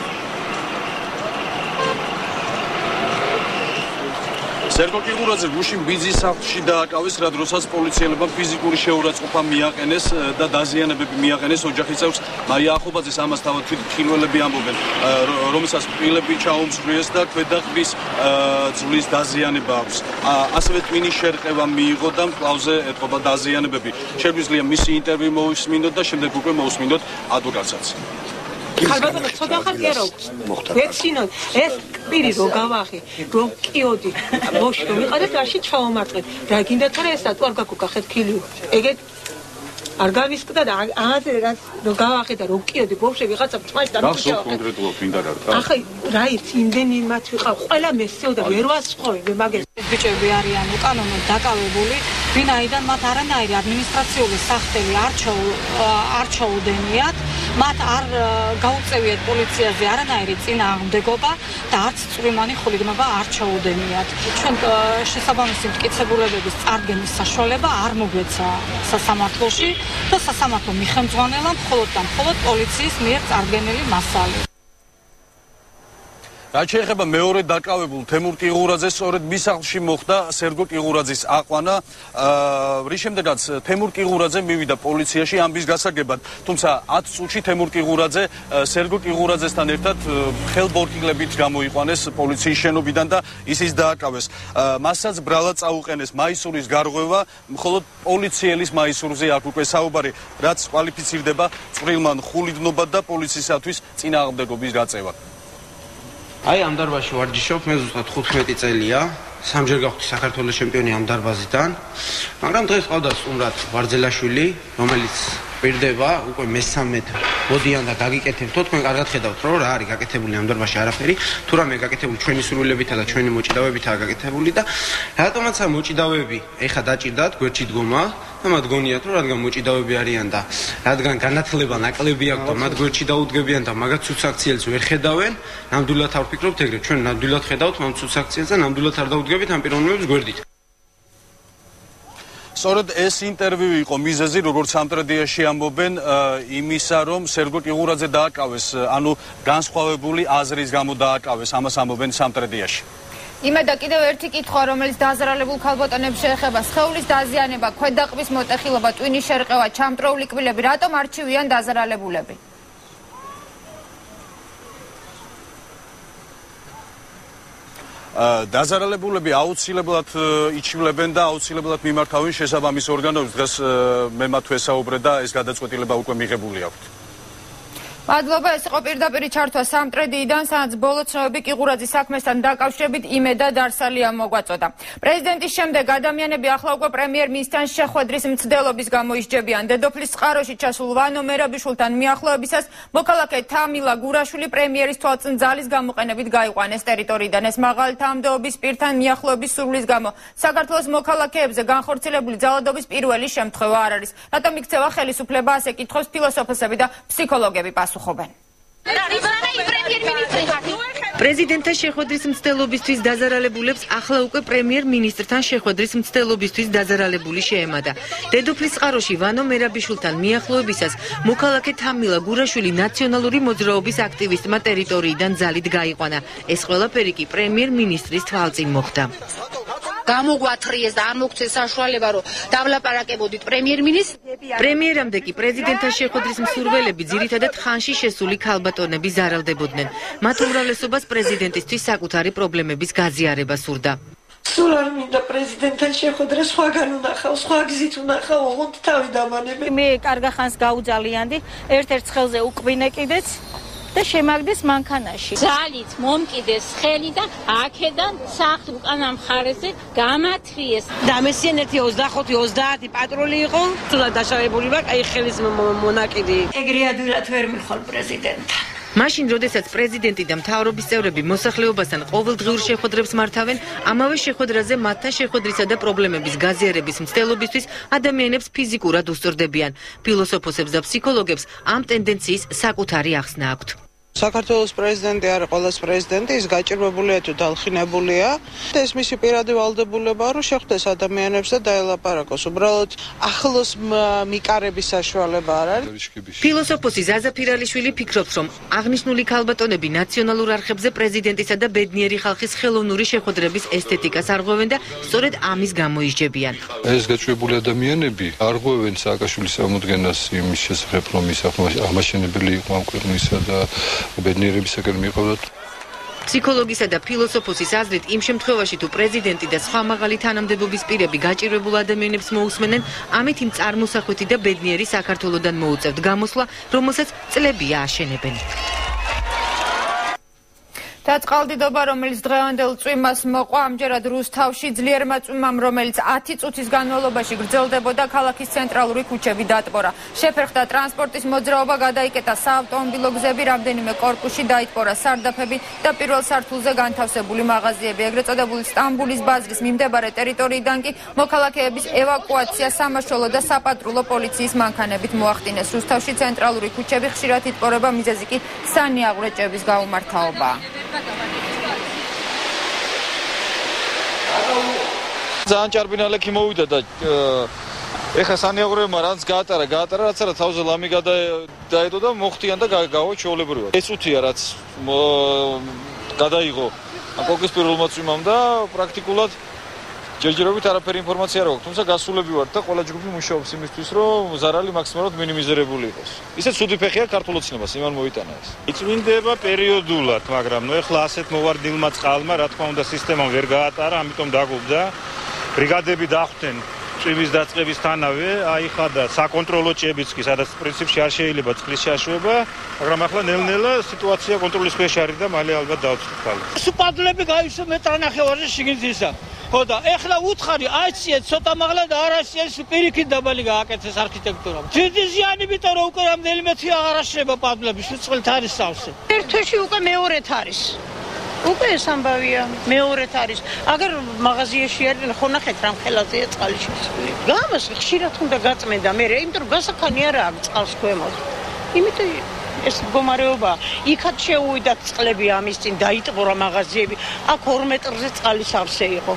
სერგო პიღურაძე გუშინ ბიძის სახლში დააკავეს, რა დროსაც პოლიციელებმა ფიზიკური შეურაცხყოფა მიაყენეს და დაზიანებები მიაყენეს ოჯახის წევრს მარია ახობაძეს. ამას თავად ხილველები ამბობენ, რომელსაც პირები ჩაუმსხვრიეს და ქვედაყბის ძვლის დაზიანება აქვს. ასევე ტვინის შერყევა მიიღო და მკლავზე ეთყობა დაზიანებები. შეგვიძლია მისი ინტერვიუ მოვისმინოთ და შემდეგ უკვე მოვისმინოთ ადვოკატსაც. ხალბატონო ცოტა ხარ კი არა მოხდა ვეცინოთ ეს პირი რო გავახი რო კიოდი მოშ რომ იყადეთ რაში ჩავამარტყეთ რა გინდათ არა ეს ატوار გაკუქახეთ ქილი ეგეთ არ გავისკდა და აზე რა რო გავახე და რო კიოდი ბავშვი ვიღაცა წვაჭდა რა შევ კონკრეტულად მინდა რა ახლა რა იცი იმდენი მათ ვიყავ ყველა მესწევ და ვერ ვასწხოვე მე მაგას ბიჭები არიან უკანონოდ დაკავებული ვინაიდან მათ არანაირი ადმინისტრაციული სახელი არ არ ჩაუდენიათ მათ არ გაუწევიათ პოლიციაზე არანაირი წინააღმდეგობა და არც წვრილმანი ხულიგნობა არ ჩაუდენიათ. ჩვენ შესაბამისი მტკიცებულებების წარდგენის საშუალება არ მოგვეცა სასამართლოში და სასამართლო მიხელმძღვანელა მხოლოდ და მხოლოდ პოლიციის მიერ წარდგენილი მასალა. რაც შეეხება მეორე დაკავებულ თემურ ტიღურაძეს, სწორედ მის სახლში მოხდა სერგო ტიღურაძის აყვანა, რის შემდეგაც თემურ ტიღურაძე მივიდა პოლიციაში ამბის გასაგებად, თუმცა ათ წუთში თემურ ტიღურაძე სერგო ტიღურაძესთან ერთად ხელბორტილებით გამოიყვანეს პოლიციის შენობიდან და ისიც დააკავეს. მასაც ბრალად წაუყენეს მაისურის გარღვევა, მხოლოდ პოლიციელის მაისურზე აქ უკვე საუბარი, რაც კვალიფიცირდება წვრილმან ხულიდნობა და პოლიციისათვის წინააღმდეგობის გაწევა. აი ამ დარბაზში ვარჯიშობ, მე ზუსტად ხუთმეტი წელია, სამჯერ გავხდი საქართველოს ჩემპიონი ამ დარბაზიდან, მაგრამ დღეს ყავდა სტუმრად ვარძელაშვილი, რომელიც პირდება უკვე მესამედ მოდიან და გაგიკეთებთო, თქვენ კარგად ხედავთ, რომ რა არის გაკეთებული ამ დარბაზში არაფერი, თუ რამე გაკეთებული ჩვენი სურვილებითა და ჩვენი მოჭიდავებითაა გაკეთებული და რატომაც ამ მოჭიდავეები ეხა დაჭირდათ გვერდში დგომა და მათ გონიათ რომ რადგან მოჭიდავეები არიან და რადგან განათლება ნაკლები აქვს და მათ გვერდში დაუდგებიან და მაგათ ცუც აქციელს ვერ ხედავენ, ნამდვილად არ ვფიქრობთ ეგრე, ჩვენ ნამდვილად ხედავთ ამ ცუც აქციელს და ნამდვილად არ დაუდგებით ამ პიროვნებებს გვერდით. სწორედ ეს ინტერვიუ იყო მიზეზი, როგორც სამტრედიაში ამბობენ, იმისა, რომ სერგო ტიღურაძე დააკავეს, ანუ განსხვავებული აზრის გამო დააკავეს, ამას ამბობენ სამტრედიაში. იმედა კიდევ ერთი კითხვა, რომელიც დაზარალებულ ქალბატონებს შეეხება, სხეულის დაზიანება, ქვედაყბის მოტეხილობა, ტვინის შერყევა, ჩამტრეული კბილები, რატომ არჩივიან დაზარალებულები? დაზარალებულები აუცილებლად იჩივლებენ და აუცილებლად მიმართავენ შესაბამის ორგანოებს. დღეს მე მათ ვესაუბრე და ეს გადაწყვეტილება უკვე მიღებული აქვთ. მადლობა, ეს იყო პირდაპირ ჩართვა სამტრედიიდან, სადაც ბოლო ცნობები ტიღურაძის საქმესთან დაკავშირებით იმედა დარსალიამ მოგვაწოდა. პრეზიდენტის შემდეგ ადამიანები ახლა უკვე პრემიერ-მინისტრთან შეხვედრის მცდელობის გამო ისჯებიან. დედოფლის წყაროში ჩასულ ვანო მერაბიშვილთან მიახლოებისას მოქალაქე თამილა გურაშვილი პრემიერის თვალწინძალის გამოყენებით გაიყვანეს ტერიტორიიდან. ეს მაღალი თანამდებობის პირთან მიახლოების სურვილის გამო საქართველოს მოქალაქეებზე განხორციელებული ძალადობის პირველი შემთხვევა არ არის. რატომ იქცევა ხელისუფლება, ასე კითხავს ფილოსოფოსები და ფსიქოლოგები. პრეზიდენტთა შეხვედრის მცდელობისთვის დაზარალებულებს ახლა უკვე პრემიერ-მინისტრთან შეხვედრის მცდელობისთვის დაზარალებული შეემადა. დედოფლის წყაროში ვანო მერაბიშვილთან მიახლოებისას მოქალაქე თამილა გურაშვილი ნაციონალური მოძრაობის აქტივისტმა ტერიტორიიდან ძალით გაიყვანა. ეს ყველაფერი კი პრემიერ-მინისტრის თვალწინ მოხდა. გამოგვათრიეს და არ მოგცეს საშუალება რომ დავლაპარაკებოდით პრემიერ-მინისტრს. პრემიერამდე კი პრეზიდენტთა შეხვედრის მსურველები ძირითადად ხანში შესული ქალბატონები ზარალდებოდნენ. მათ უმრავლესობას პრეზიდენტისთვის საკუთარი პრობლემების გაზიარება სურდა. სულ არ მინდა პრეზიდენტთან შეხვედრა, სხვაგან უნახავ, სხვა გზით უნახავ, ოღონდ თავი დამანები. მე კარგა ხანს გაუძალიანდი, ერთ-ერთ ხელზე უკბინე კიდეც და შემაგდეს მანქანაში. ძალით მომკიდეს ხელი და აქედან სახთ უკანა მხარეზე გამათრიეს. დამესიან ერთი ოცდახუთი ოცდაათი პატრული იყო, სულად დაშავებული ვარ, აი ხელის მონაკიდი. ეგრე ადვილად ვერ მიხვალ პრეზიდენტთან. მაშინ, როდესაც პრეზიდენტი და მთავრობის წევრები მოსახლეობასთან ყოველდღიურ შეხვედრებს მართავენ, ამავე შეხვედრაზე მათთან შეხვედრისა და პრობლემების გაზიარების მცდელობისთვის ადამიანებს ფიზიკურად უსწორდებიან. ფილოსოფოსებს და ფსიქოლოგებს ამ ტენდენციის საკუთარი ახსნა აქვთ. საქართველოს პრეზიდენტი არის ყოველს პრეზიდენტი, ის გაჭირვებულია თუ დალხინებულია. ეს მისი პირადი ვალდებულებაა, რომ შეხვდეს ადამიანებს და დაელაპარაკოს. უბრალოდ ახლოს მიკარების საშუალება არ არის. ფილოსოფოსი ზაზა ფირალიშვილი ფიქრობს, რომ აღნიშნული ქალბატონები ნაციონალურ არხებზე პრეზიდენტისა და ბედნიერი ხალხის ხელოვნური შეხვედრების ესთეტიკას არღვევენ და სწორედ ამის გამო ისჯებიან. ეს გაჭირვებული ადამიანები არღვევენ სააკაშვილის წარმოდგენას იმის შესახებ, რომ ის აღმაშენებელი იყო ამ ქვეყნისა და ბედნიერებისაკენ მიყვებათ. ფსიქოლოგისა და ფილოსოფოსის აზრით, იმ შემთხვევაში თუ პრეზიდენტი და სხვა მაღალი თანამდებობის პირები გაჭირვებულ ადამიანებს მოусმენენ, ამით იმ წარმოსახვეთი და ბედნიერი საქართველოდან მოუწევთ გამოსვლა, რომელსაც წლებია აშენებენ. და წყალდიდობა, რომელიც დღევანდელ წვიმას მოყვა, ამჯერად რუსთავში ძლიერმა წვიმამ, რომელიც ათი წუთის განმავლობაში გრძელდებოდა, ქალაქის ცენტრალური ქუჩები დატბორა. შეფერხდა ტრანსპორტის მოძრაობა, გადაიკეტა საავტომობილო გზები, რამდენიმე კორპუსში დაიტბორა სარდაფები და პირველ სართულზე განთავსებული მაღაზიები. ეგრეთ წოდებული სტამბულის ბაზრის მიმდებარე ტერიტორიიდან კი მოქალაქეების ევაკუაცია სამაშველო და საპატრულო პოლიციის მანქანებით მოახდინეს. რუსთავში ცენტრალური ქუჩები ხშირად იტბორება, მიზეზი კი სანიაღვრეჭების გაუმართაობა. ძალიან ჭარბინალექი მოვიდა და ეხა სანიაღვრევმა რაც გაატარა, გაატარა, რაც არა თავზე ლამი გადაედო და მოხდიან და გავა ჩვეულებრივად. ეს წუთია რაც გადაიღო აკოკის პირველმა წვიმამ და პრაქტიკულად ჯერჯერობით არაფერი ინფორმაცია არ აქვს, თუმცა გასულები ვართ და ყველა ჯგუფი მუშაობს იმისთვის, რომ ზარალი მაქსიმალურად მინიმიზირებული იყოს. ისეთ ცუდი ფეხია ქართულ ოცნებას, იმან მოიტანა ეს. იწმინდება პერიოდულად, მაგრამ ნუ ეხლა ასეთ მოვარდილმა წყალმა, რა თქმა უნდა, სისტემამ ვერ გაატარა, ამიტომ დაგუბდა. ბრიგადები დახვდნენ წვიმის დაწყებისთანავე, აი ხა და საკონტროლო ჭიებიც კი, სადაც პრინციპში არ შეიძლება წყლის შაშუება, მაგრამ ახლა ნელ-ნელა სიტუაცია კონტროლის ქვეშ არის და მალე ალბათ დავწვით ხალხს. სუპადლები გაისო მეტრანახევარზე შიგნითისა. ხო და ეხლა უთხარი აიციეთ ცოტა მაღლა და არ აიციეთ პირიქით დაბალი გააკეთეს არქიტექტურა. დიდი ზიანი იმიტომ რომ უკვე რამდენი მეტი აღარ აშრება პადლები, სუწყლით არის სავსე. ერთ თვეში უკვე მეორეთ არის. უკვე ეს ამბავია, მეორეთ არის. აგერ მაღაზიაში არის, ხო ნახეთ რამ ხელაზეა წყალი შესული. გამას ხშირად უნდა გაწმენდა მე, იმიტომ რომ გასახანი არა აქ წყალს ქვემოთ. იმიტომ ეს მდგომარეობა, იქაც შეუვიდა წყლები ამის წინ დაიტბორა მაღაზიები. აქ ორ მეტრზე წყალი სავსე იყო.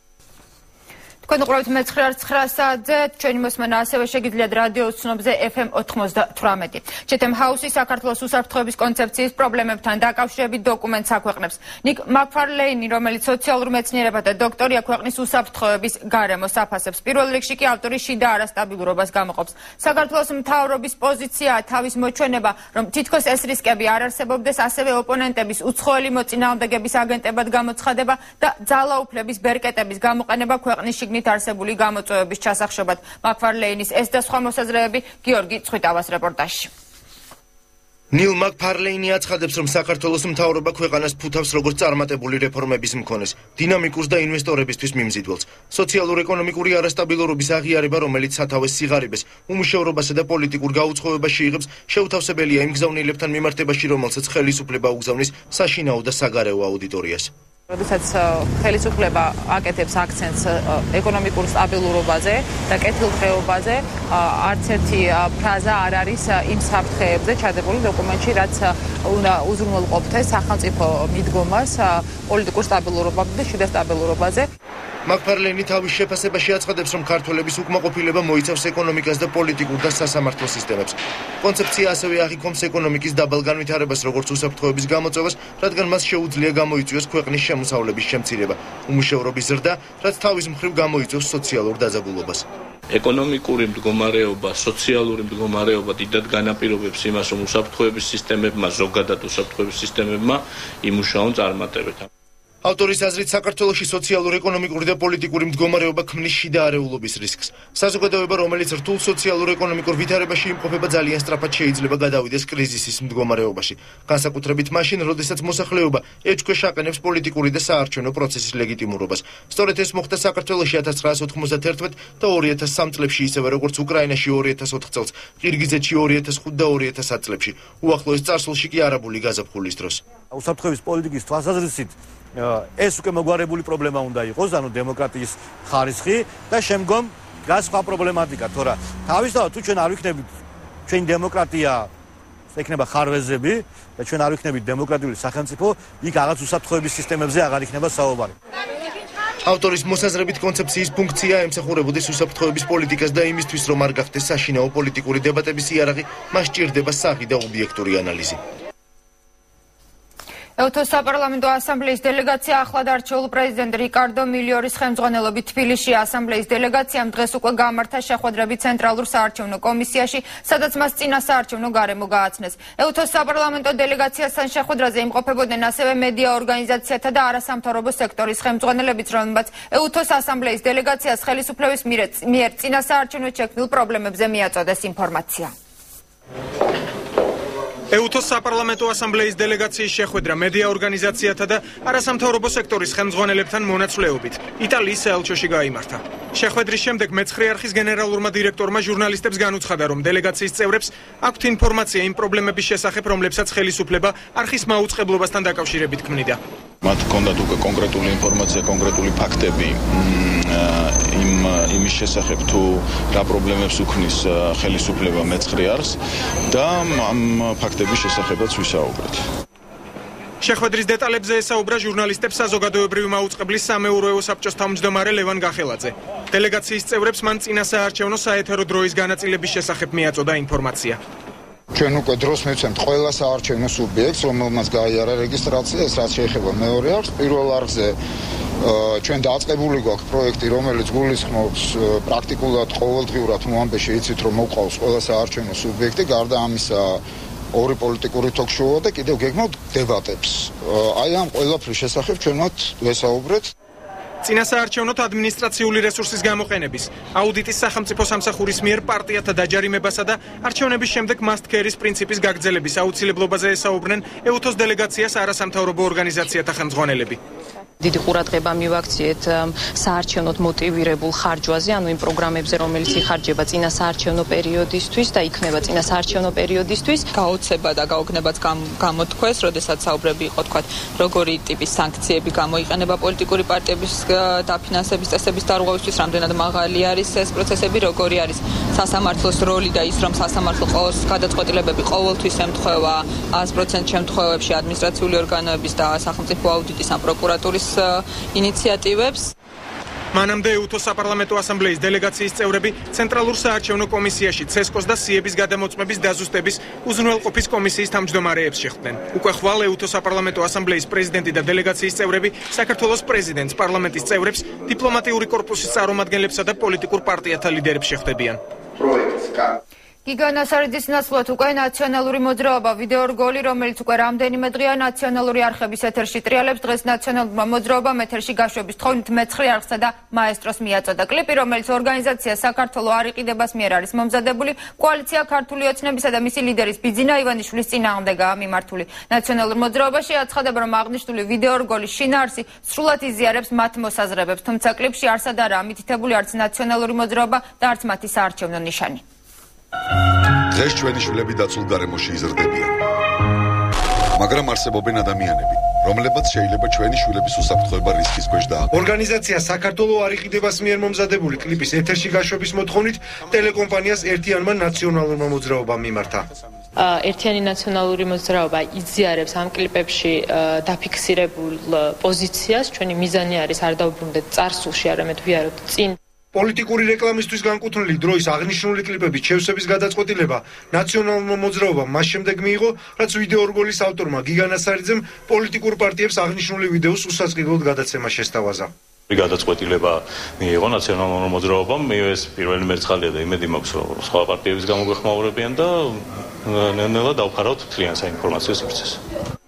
თქვენ უყურებთ მეცხრე არც ცხრა საათზე, ჩვენი მოსმენა ასევე შეგიძლიათ რადიო უცნობზე ეფ ემ ოთხმოცდათვრამეტი. ჩეთემ ჰაუსი საქართველოს უსაფრთხოების კონცეფციის პრობლემებთან დაკავშირებით დოკუმენტს აქვეყნებს. ნიკ მაკფარლეინი, რომელიც სოციალურ მეცნიერებათა დოქტორია, ქვეყნის უსაფრთხოების გარემოს აფასებს. პირველ რიგში კი ავტორის შიდა არასტაბილურობას გამოყოფს. საქართველოს მთავრობის პოზიციაა თავის მოჩვენება, რომ თითქოს ეს რისკები არ არსებობდეს, ასევე ოპონენტების უცხოელი მოწინააღმდეგების აგენტებად გამოცხადება და ძალაუფლების ბერკეტების გამოყენება ქვეყნის შიგნით არსებული გამოწვევების ჩასახშობად. მაკფარლეინის ეს და სხვა მოსაზრებები გიორგი წხვიტავას რეპორტაჟში. ნილ მაკფარლეინი აცხადებს, რომ საქართველოს მთავრობა ქვეყანას ფუთავს როგორც წარმატებული რეფორმების მქონეს, დინამიკურს და ინვესტორებისთვის მიმზიდველს. სოციალურ-ეკონომიკური არასტაბილურობის აღიარება, რომელიც სათავეს სიღარიბეს, უმუშევრობასა და პოლიტიკურ გაუწყობებაში იღებს, შეუთავსებელია იმ გზავნილებთან მიმართებაში, რომელსაც ხელისუფლება უგზავნის საშინაო და საგარეო აუდიტორიას. როდესაც ხელისუფლება აკეთებს აქცენტს ეკონომიკურ სტაბილურობაზე და კეთილდღეობაზე, არც ერთი ფრაზა არ არის იმ საფრთხეებზე ჩადებული დოკუმენტში, რაც უზრუნველყოფდეს სახელმწიფო მიდგომას პოლიტიკურ სტაბილურობაზე და შიდა სტაბილურობაზე. მაკფარლეინი თავის შეფასებაში აცხადებს, რომ ქართველების უკმაყოფილება მოიცავს ეკონომიკას და პოლიტიკურ და სასამართლო სისტემებს. კონცეფცია ასევე აღიქომს ეკონომიკის დაბალ განვითარებას როგორც უსაფრთხოების გამოწვევას, რადგან მას შეუძლია გამოიწვიოს ქვეყნის შემოსავლების შემცირება, უმუშევრობის ზრდა, რაც თავის მხრივ გამოიწვევს სოციალურ დაძაბულობას. ეკონომიკური მდგომარეობა, სოციალური მდგომარეობა დიდად განაპირობებს იმას, რომ უსაფრთხოების სისტემებმა, ზოგადად უსაფრთხოების სისტემებმა იმუშაონ წარმატებით. ავტორის აზრით, საქართველოში სოციალურ-ეკონომიკური და პოლიტიკური მდგომარეობა ქმნის შიდა არეულობის რისკს. საზოგადოება, რომელიც რთულ სოციალურ-ეკონომიკურ ვითარებაში იმყოფება, ძალიან სწრაფად შეიძლება გადავიდეს კრიზისის მდგომარეობაში. განსაკუთრებით მაშინ, როდესაც მოსახლეობა ეჭქვეშ აყენებს პოლიტიკური და საარჩევნო პროცესის ლეგიტიმურობას. სწორედ ეს მოხდა საქართველოში ათას ცხრაასი ოთხმოცდაათი და ორი ათას სამი წლებში, ისევე როგორც უკრაინაში ორი ათას ოთხ წელს, ყირგიზეთში ორი ათას ხუთი და ორი ათას ათი წლებში. უახლოეს წარსულში კი არაბული გაზაფხულის დროს. უსაფრთხოების პოლიტიკის თვალსაზრისით ეს უკვე მოგვარებული პრობლემა უნდა იყოს, ანუ დემოკრატიის ხარისხი და შემდგომ გას სხვა პრობლემატიკა, თორა თავისთავად თუ ჩვენ არ ვიქნებით ჩვენი დემოკრატია ექნება ხარვეზები და ჩვენ არ ვიქნებით დემოკრატიული სახელმწიფო, იქ რაღაც უსაფრთხოების სისტემებზე აღარ იქნება საუბარი. ავტორის მოსაზრებით კონცეფციის ფუნქცია ემსახურებოდეს უსაფრთხოების პოლიტიკას და იმისთვის, რომ არ გახდეს საშინაო პოლიტიკური დებატების იარაღი, მას სჭირდება საღი და ობიექტური ანალიზი. ევთოს საპარლამენტო ასამბლეის დელეგაცია ახლად არჩეულ პრეზიდენტ რიკარდო მილიორის ხელმძღვანელობით თბილისში ასამბლეის დელეგაციამ დღეს უკვე გამართა შეხვედრები ცენტრალურ საარჩევნო კომისიაში, სადაც მას წინა საარჩევნო გარემო გააცნეს. ევთოს საპარლამენტო დელეგაციასთან შეხვედრაზე იმყოფებოდნენ ასევე მედია ორგანიზაციათა და არასამთავრობო სექტორის ხელმძღვანელებიც, რომლებიც ევთოს ასამბლეის დელეგაციას ხელისუფლების მიერ წინა საარჩევნო შექმნილ პრობლემებზე მიაწოდეს ინფორმაცია. ევთოს საპარლამენტო ასამბლეის დელეგაციის შეხვედრა მედია ორგანიზაციათა და არასამთავრობო სექტორის ხელმძღვანელებთან მონაცვლეობით იტალიის საელჩოში გაიმართა. შეხვედრის შემდეგ მეცხრე არხის გენერალურმა დირექტორმა ჟურნალისტებს განუცხადა, რომ დელეგაციის წევრებს აქვთ ინფორმაცია იმ პრობლემების შესახებ, რომლებსაც ხელისუფლება არხის მაუწყებლობასთან დაკავშირებით ქმნიდა. მათ ჰქონდათ უკვე კონკრეტული ინფორმაცია, კონკრეტული ფაქტები იმ იმის შესახებ, თუ რა პრობლემებს უქმნის ხელისუფლება მეცხრე არხს და ამ ფაქტების შესახებაც ვისაუბრეთ. შეხვედრის დეტალებზე ესაუბრა ჟურნალისტებს საზოგადოებრივი მაუწყებლის სამეურვეო საბჭოს თავმჯდომარე ლევან გახელაძე. დელეგაციის წევრებს მან წინა საარჩევნო საეთერო დროის განაწილების შესახებ მიაწოდა ინფორმაცია. ჩვენ უკვე დროს მივცემთ ყველა საარჩევნო სუბიექტს, რომელმაც გაიარა რეგისტრაცია, ეს რაც შეეხება მეორე არხს. პირველ არხზე ჩვენ დაწყებული გვაქვს პროექტი, რომელიც გულისხმობს პრაქტიკულად ყოველდღიურად მოამბეში იცით, რომ მოყავს ყველა საარჩევნო სუბიექტი, გარდა ამისა ორი პოლიტიკური ток-შოუ და კიდევ გეგმავთ დებატებს. აი ამ ყველაფრის შესახებ ჩვენ მათ ვესაუბრეთ. წინა საარჩევნოთ ადმინისტრაციული რესურსის გამოყენების, აუდიტის სახელმწიფო სამსახურის მიერ პარტიათა დაჯარიმებასა და არჩევნების შემდეგ მასტქერის პრინციპის გაგრძელების აუცილებლობაზე ესაუბრნენ ევთოს დელეგაციას არასამთავრობო ორგანიზაციათა ხელმძღვანელები. დიდი ყურადღება მივაქციეთ საარჩევნოთ მოტივირებულ ხარჯვაზე, ანუ იმ პროგრამებზე, რომელიც იხარჯება წინა საარჩევნო პერიოდისთვის და იქნება წინა საარჩევნო პერიოდისთვის. გაოცება და გაოგნებაც გამოთქვეს, როდესაც საუბრები იყო, თქვათ, როგორი ტიპის სანქციები გამოიყენება პოლიტიკური პარტიების დაფინანსების წესების დარღვევისთვის, რამდენად მაღალი არის ეს პროცესები, როგორი არის სასამართლოს როლი და ის, რომ სასამართლო ყოველს გადაწყვეტილებები ყოველთვის ემთხვევა ას პროცენტ შემთხვევებში ადმინისტრაციული ორგანოების და სახელმწიფო აუდიტის ან პროკურატურის ინიციატივებს. მანამდე ევთოს საპარლამენტო ასამბლეის დელეგაციის წევრები ცენტრალურ საარჩევნო კომისიაში ცესკოს და სიების გადამოწმების დაზუსტების უზრუნველყოფის კომისიის თავმჯდომარეებს შეხვდნენ. უკვე ხვალ ევთოს საპარლამენტო ასამბლეის პრეზიდენტი და დელეგაციის წევრები საქართველოს პრეზიდენტს, პარლამენტის წევრებს, დიპლომატიური კორპუსის წარმომადგენლებსა და პოლიტიკურ პარტიათა ლიდერებს შეხვდებიან. გიგანა სარიძის ნაცვლად უკვე ნაციონალური მოძრაობა ვიდეო რგოლი, რომელიც უკვე რამდენიმე დღეა ნაციონალური არხების ეთერში ტრიალებს, დღეს ნაციონალურმა მოძრაობამ ეთერში გაშვების თხოვნით მეცხრე არხსა და მაესტროს მიაწოდა. კლიპი, რომელიც ორგანიზაცია საქართველო არ იყიდებას მიერ არის მომზადებული, კოალიცია ქართული ოცნებისა და მისი ლიდერის ბიძინა ივანიშვილის წინააღმდეგაა მიმართული. ნაციონალურ მოძრაობაში აცხადება, რომ აღნიშნული ვიდეო რგოლის შინაარსი სრულად იზიარებს მათ მოსაზრებებს, თუმცა კლიპში არსად არაა მითითებული არც ნაციონალური მოძრაობა და არც მათი საარჩევნო ნიშანი. დღეს ჩვენი შვილები დაცულ გარემოში იზრდებიან. მაგრამ არსებობენ ადამიანები, რომლებაც შეიძლება ჩვენი შვილების უსაფრთხოება რისკის ქვეშ დააყენონ. ორგანიზაცია საქართველო არ იყიდებას მიერ მომზადებული კლიპის ეთერში გაშვების მოთხოვნით ტელეკომპანიას ერთიანმა ნაციონალურმა მოძრაობამ მიმართა. ერთიანი ნაციონალური მოძრაობა იზიარებს ამ კლიპებში დაფიქსირებულ პოზიციას. ჩვენი მიზანი არის არ დავბრუნდეთ წარსულში, არამედ ვიაროთ წინ. პოლიტიკური რეკლამისთვის განკუთვნილი დროის აღნიშნული კლიპების შევსების გადაწყვეტილება ნაციონალურმა მოძრაობამ მას შემდეგ მიიღო, რაც ვიდეო რგოლის ავტორმა გიგანა სარიძემ პოლიტიკურ პარტიებს აღნიშნული ვიდეოს უსაწყიდოდ გადაცემა შესთავაზა. გადაწყვეტილება მიიღო ნაციონალურ მოძრაობამ, ეს პირველი მერცხალია და იმედი მაქვს, რომ სხვა პარტიების გამოგვეხმაურებიან და ნელ-ნელა დავხარავთ მთლიან საინფორმაციო სივრცეს.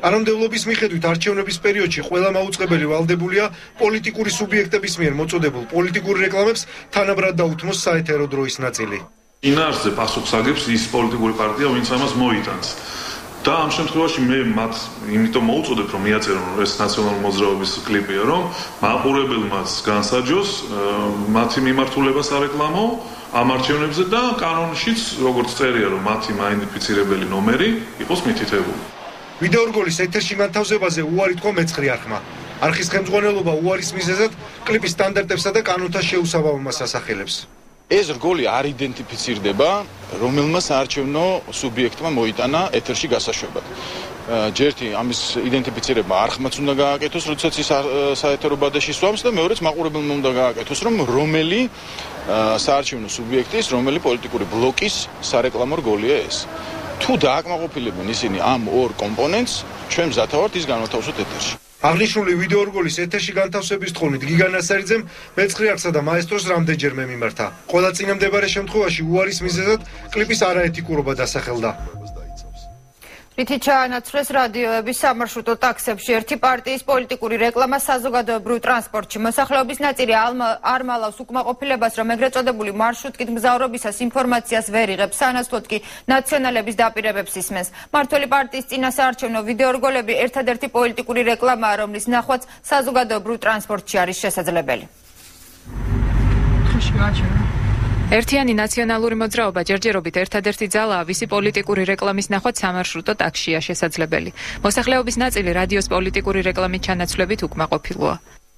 არამდევლობის მიხედვით არჩევნების პერიოდში ყველა მაუწყებელი ვალდებულია პოლიტიკური სუბიექტების მიერ მოწოდებულ პოლიტიკურ რეკლამებს თანაბრად დაუთმოს საეთერო დროის ნაწილი. ინარზე პასუხს აგებს ის პოლიტიკური პარტია, ვინც ამას მოიტანს. და ამ შემთხვევაში მე მათ იმიტომ მოუწოდებ, რომ მიაწერონ ეს ნაციონალური მოძრაობის კლიპია, რომ მაყურებელმაც განსაჯოს მათი მიმართულებას არეკლამო ამ არჩევნებზე და კანონშიც როგორც წერია, რომ მათი მაიდენტიფიცირებელი ნომერი იყოს მითითებული. ვიდეო რგოლის ეთერში განთავსებაზე უარი თქვა მეცხრე არხმა. არხის ხელმძღვანელობა უარის მიზეზად კლიპის სტანდარტებსა და კანონთა შეუსაბამობას ასახელებს. ეს რგოლი არ იდენტიფიცირდება, რომელმა საარჩევნო სუბიექტმა მოიტანა ეთერში გასაშვებად. ჯერთი ამის იდენტიფიცირება არხმაც უნდა გააკეთოს, როდესაც ის საეთერო ბადეში სვამს და მეორეც მაყურებელმა უნდა გააკეთოს, რომ რომელი საარჩევნო სუბიექტის, რომელი პოლიტიკური ბლოკის სარეკლამო რგოლია ეს. თუ დააკმაყოფილებენ ისინი ამ ორ კომპონენტს, ჩვენ მზათა ვართ ის განვათავსოთ ეთერში. აღნიშნული ვიდეო რგოლის ეთერში განთავსების თხოვნით გიგან ასარიძემ მეცხრე არხსა და მაესტროს რამდენჯერმე მიმართა. ყველა წინამდებარე შემთხვევაში უარის მიზეზად კლიპის არაეთიკურობა დასახელდა. რითი ჩაანაცვლეს რადიოების სამარშრუტო ტაქსებში ერთი პარტიის პოლიტიკური რეკლამა საზოგადოებრივ ტრანსპორტში. მოსახლეობის ნაწილი არ მალავს უკმაყოფილებას, რომ ეგრეთ წოდებული მარშრუტკით მგზავრობისას ინფორმაციას ვერ იღებს, სანაცვლოდ კი ნაციონალების დაპირებებს ისმენს. მართველი პარტიის წინასაარჩევნო ვიდეო რგოლები ერთადერთი პოლიტიკური რეკლამაა, რომლის ნახვაც საზოგადოებრივ ტრანსპორტში არის შესაძლებელი. ერთიანი ნაციონალური მოძრაობა ჯერჯერობით ერთადერთი ძალაა, ვისი პოლიტიკური რეკლამის ნახვაც სამარშრუტო ტაქსშია შესაძლებელი. მოსახლეობის ნაწილი რადიოს პოლიტიკური რეკლამით ჩანაცვლებით უკმაყოფილოა.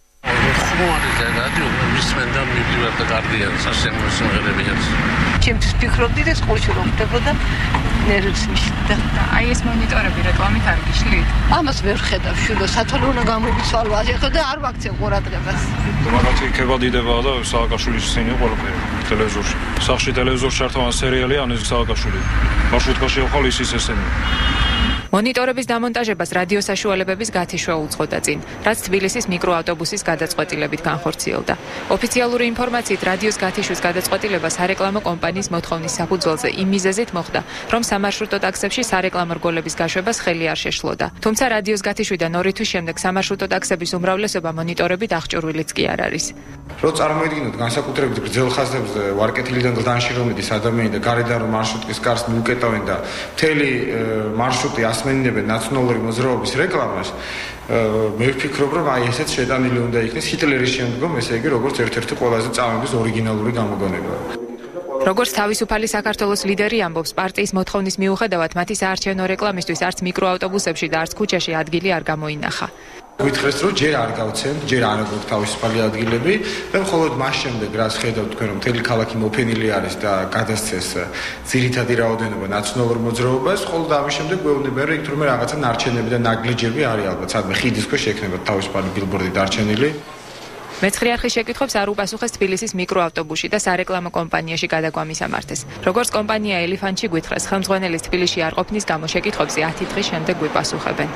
ჩემთვის ფიქრობდი და სკოლაში რომ ხდებოდა ნერვს მიშლდა. აი ეს მონიტორები რეკლამით არ გიშლით? ამას ვერ ხედავ შვილო, სათვალო უნდა გამოვიცვალო ახლა და არ ვაქცევ ყურადღებას. მაგათ იქება დიდებაა და სააკაშვილის სცენი ყველაფერი ტელევიზორში. სახში ტელევიზორში არტოვან სერიალი ან ეს სააკაშვილი. მარშრუტკაში ახალი ის ესენი. მონიტორების დამონტაჟებას რადიო საშუალებების გათიშვა უძღოდა წინ, რაც თბილისის მიკროავტობუსის გადაწყვეტილებით განხორციელდა. ოფიციალური ინფორმაციით რადიოს გათიშვის გადაწყვეტილება სარეკლამო კომპანიის მოთხოვნის საფუძველზე იმ მიზეზით მოხდა, რომ სამარშრუტო ტაქსებში სარეკლამო რგოლების გაშვებას ხელი არ შეშლოდა. თუმცა რადიოს გათიშვიდან ორი თვის შემდეგ სამარშრუტო ტაქსების უმრავლესობა მონიტორებით აღჭურვილიც კი არ არის. რო წარმოედგინოთ განსაკუთრებით გრძელ ხაზებზე ვარკეთილიდან გლდანში რომ მიდის ადამიანი და გარედან რომ მარშრუტის კარს მიუკეტავენ და მთელი მარშრუტი ასმენინებენ ნაციონალური მოძრაობის რეკლამას, მე ვფიქრობ, რომ აი ესეც შეტანილი უნდა იქნეს ჰიტლერის შემდგომ, ესე იგი, როგორც ერთ-ერთი ყველაზე წამების ორიგინალური გამოგონება. როგორც თავისუფალი საქართველოს ლიდერი ამბობს, პარტიის მოთხოვნის მიუხედავად მათი საარჩევნო რეკლამისთვის არც მიკროავტობუსებში და არც ქუჩაში ადგილი არ გამოინახა. გითხრეს, რომ ჯერ არ გავცემთ, ჯერ არ აქვს თავისუფალი ადგილები და მხოლოდ მას შემდეგ, რაც ხედავთ თქვენ, რომ მთელი ქალაქი მოფენილი არის და გადასცეს ძირითადი რაოდენობა ნაციონალურ მოძრაობას, ხოლო ამის შემდეგ გვეუბნება, რომ იქ თურმე რაღაცა ნარჩენები და ნაგლიჯები არის ალბათ, სადმე ხიდის ქვეშ ექნება თავისუფალი ბილბორდი დარჩენილი. მეცხრე არხის შეკითხვებს არ უპასუხეს თბილისის მიკროავტობუსში და სარეკლამო კომპანიაში გადაგვამის ამართეს. როგორც კომპანია ელიფანტში გვითხრეს, ხელმძღვანელის თბილისში არ ყოფნის გამო შეკითხვებზე ათი დღის შემდეგ გვიპასუხებენ.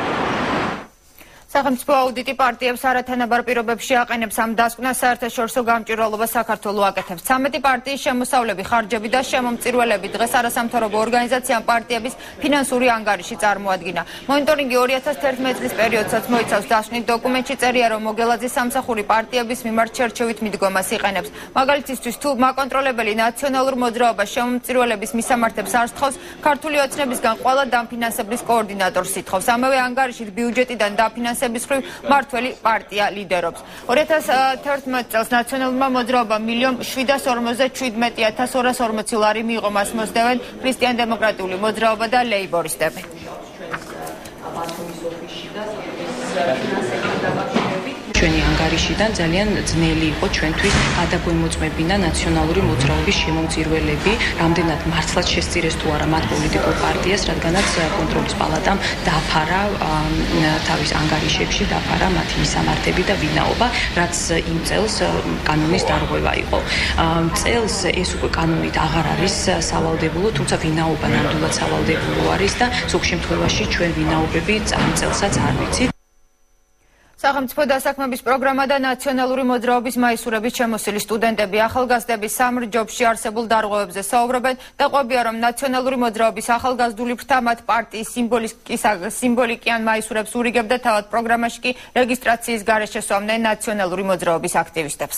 სახელმწიფო აუდიტი პარტიებს არათანაბარ პირობებში აყენებს ამ დასკვნას საერთაშორისო გამჭვირვალობა საქართველოს აკეთებს. ცამეტი პარტიის შემოსავლები, ხარჯები და შემომწირველები დღეს არასამთავრობო ორგანიზაციამ პარტიების ფინანსური ანგარიში წარმოადგინა. მონიტორინგი ორი ათას თერთმეტი წლის პერიოდსაც მოიცავს. დასკვნით დოკუმენტში წერია, რომ მოგელაძის სამსახური პარტიების მიმართ შერჩევით მიდგომას იყენებს. მაგალითისთვის, თუ მაკონტროლებელი ნაციონალურ მოძრაობას შემომწირველების მისამართებს არ სთხოვს, ქართული ოცნებისგან ყველა დამფინანსებლის კოორდინატორს ითხოვს. ამავე ანგარიშით ბიუჯეტიდან დაფინანსების მხრივ მართველი პარტია ლიდერობს. ორი ათას თერთმეტი წელს ნაციონალურმა მოძრაობამ მილიონ შვიდას ორმოცდაშვიდმეტი ათას ორას ორმოცი ლარი მიიღო, მას მოსდევენ ქრისტიან-დემოკრატიული მოძრაობა და ლეიბორისტები. ჩვენი ანგარიშიდან ძალიან ძნელი იყო ჩვენთვის გადაგვემოწმებინა ნაციონალური მოძრაობის შემომწირველები, რამდენად მართლაც შესწირეს თუ არა მათ პოლიტიკურ პარტიას, რადგანაც კონტროლის პალატამ დაფარა თავის ანგარიშებში დაფარა მათი მისამართები და ვინაობა, რაც იმ წელს კანონის დარღვევა იყო. წელს ეს უკვე კანონით აღარ არის სავალდებულო, თუმცა ვინაობა ნამდვილად სავალდებულო არის და ზოგ შემთხვევაში ჩვენ ვინაობები წამ წელსაც არ ვიცით. სახელმწიფო დასაქმების პროგრამა და ნაციონალური მოძრაობის მაისურებით შემოსილი სტუდენტები ახალგაზრდები სამრჯობში არსებულ დარღვევებზე საუბრობენ და ყვებია, რომ ნაციონალური მოძრაობის ახალგაზრდული ფრთა მათ პარტიის სიმბოლიკიან მაისურებს ურიგებდა, თავად პროგრამაში კი რეგისტრაციის გარეშე სვამდნენ ნაციონალური მოძრაობის აქტივისტებს.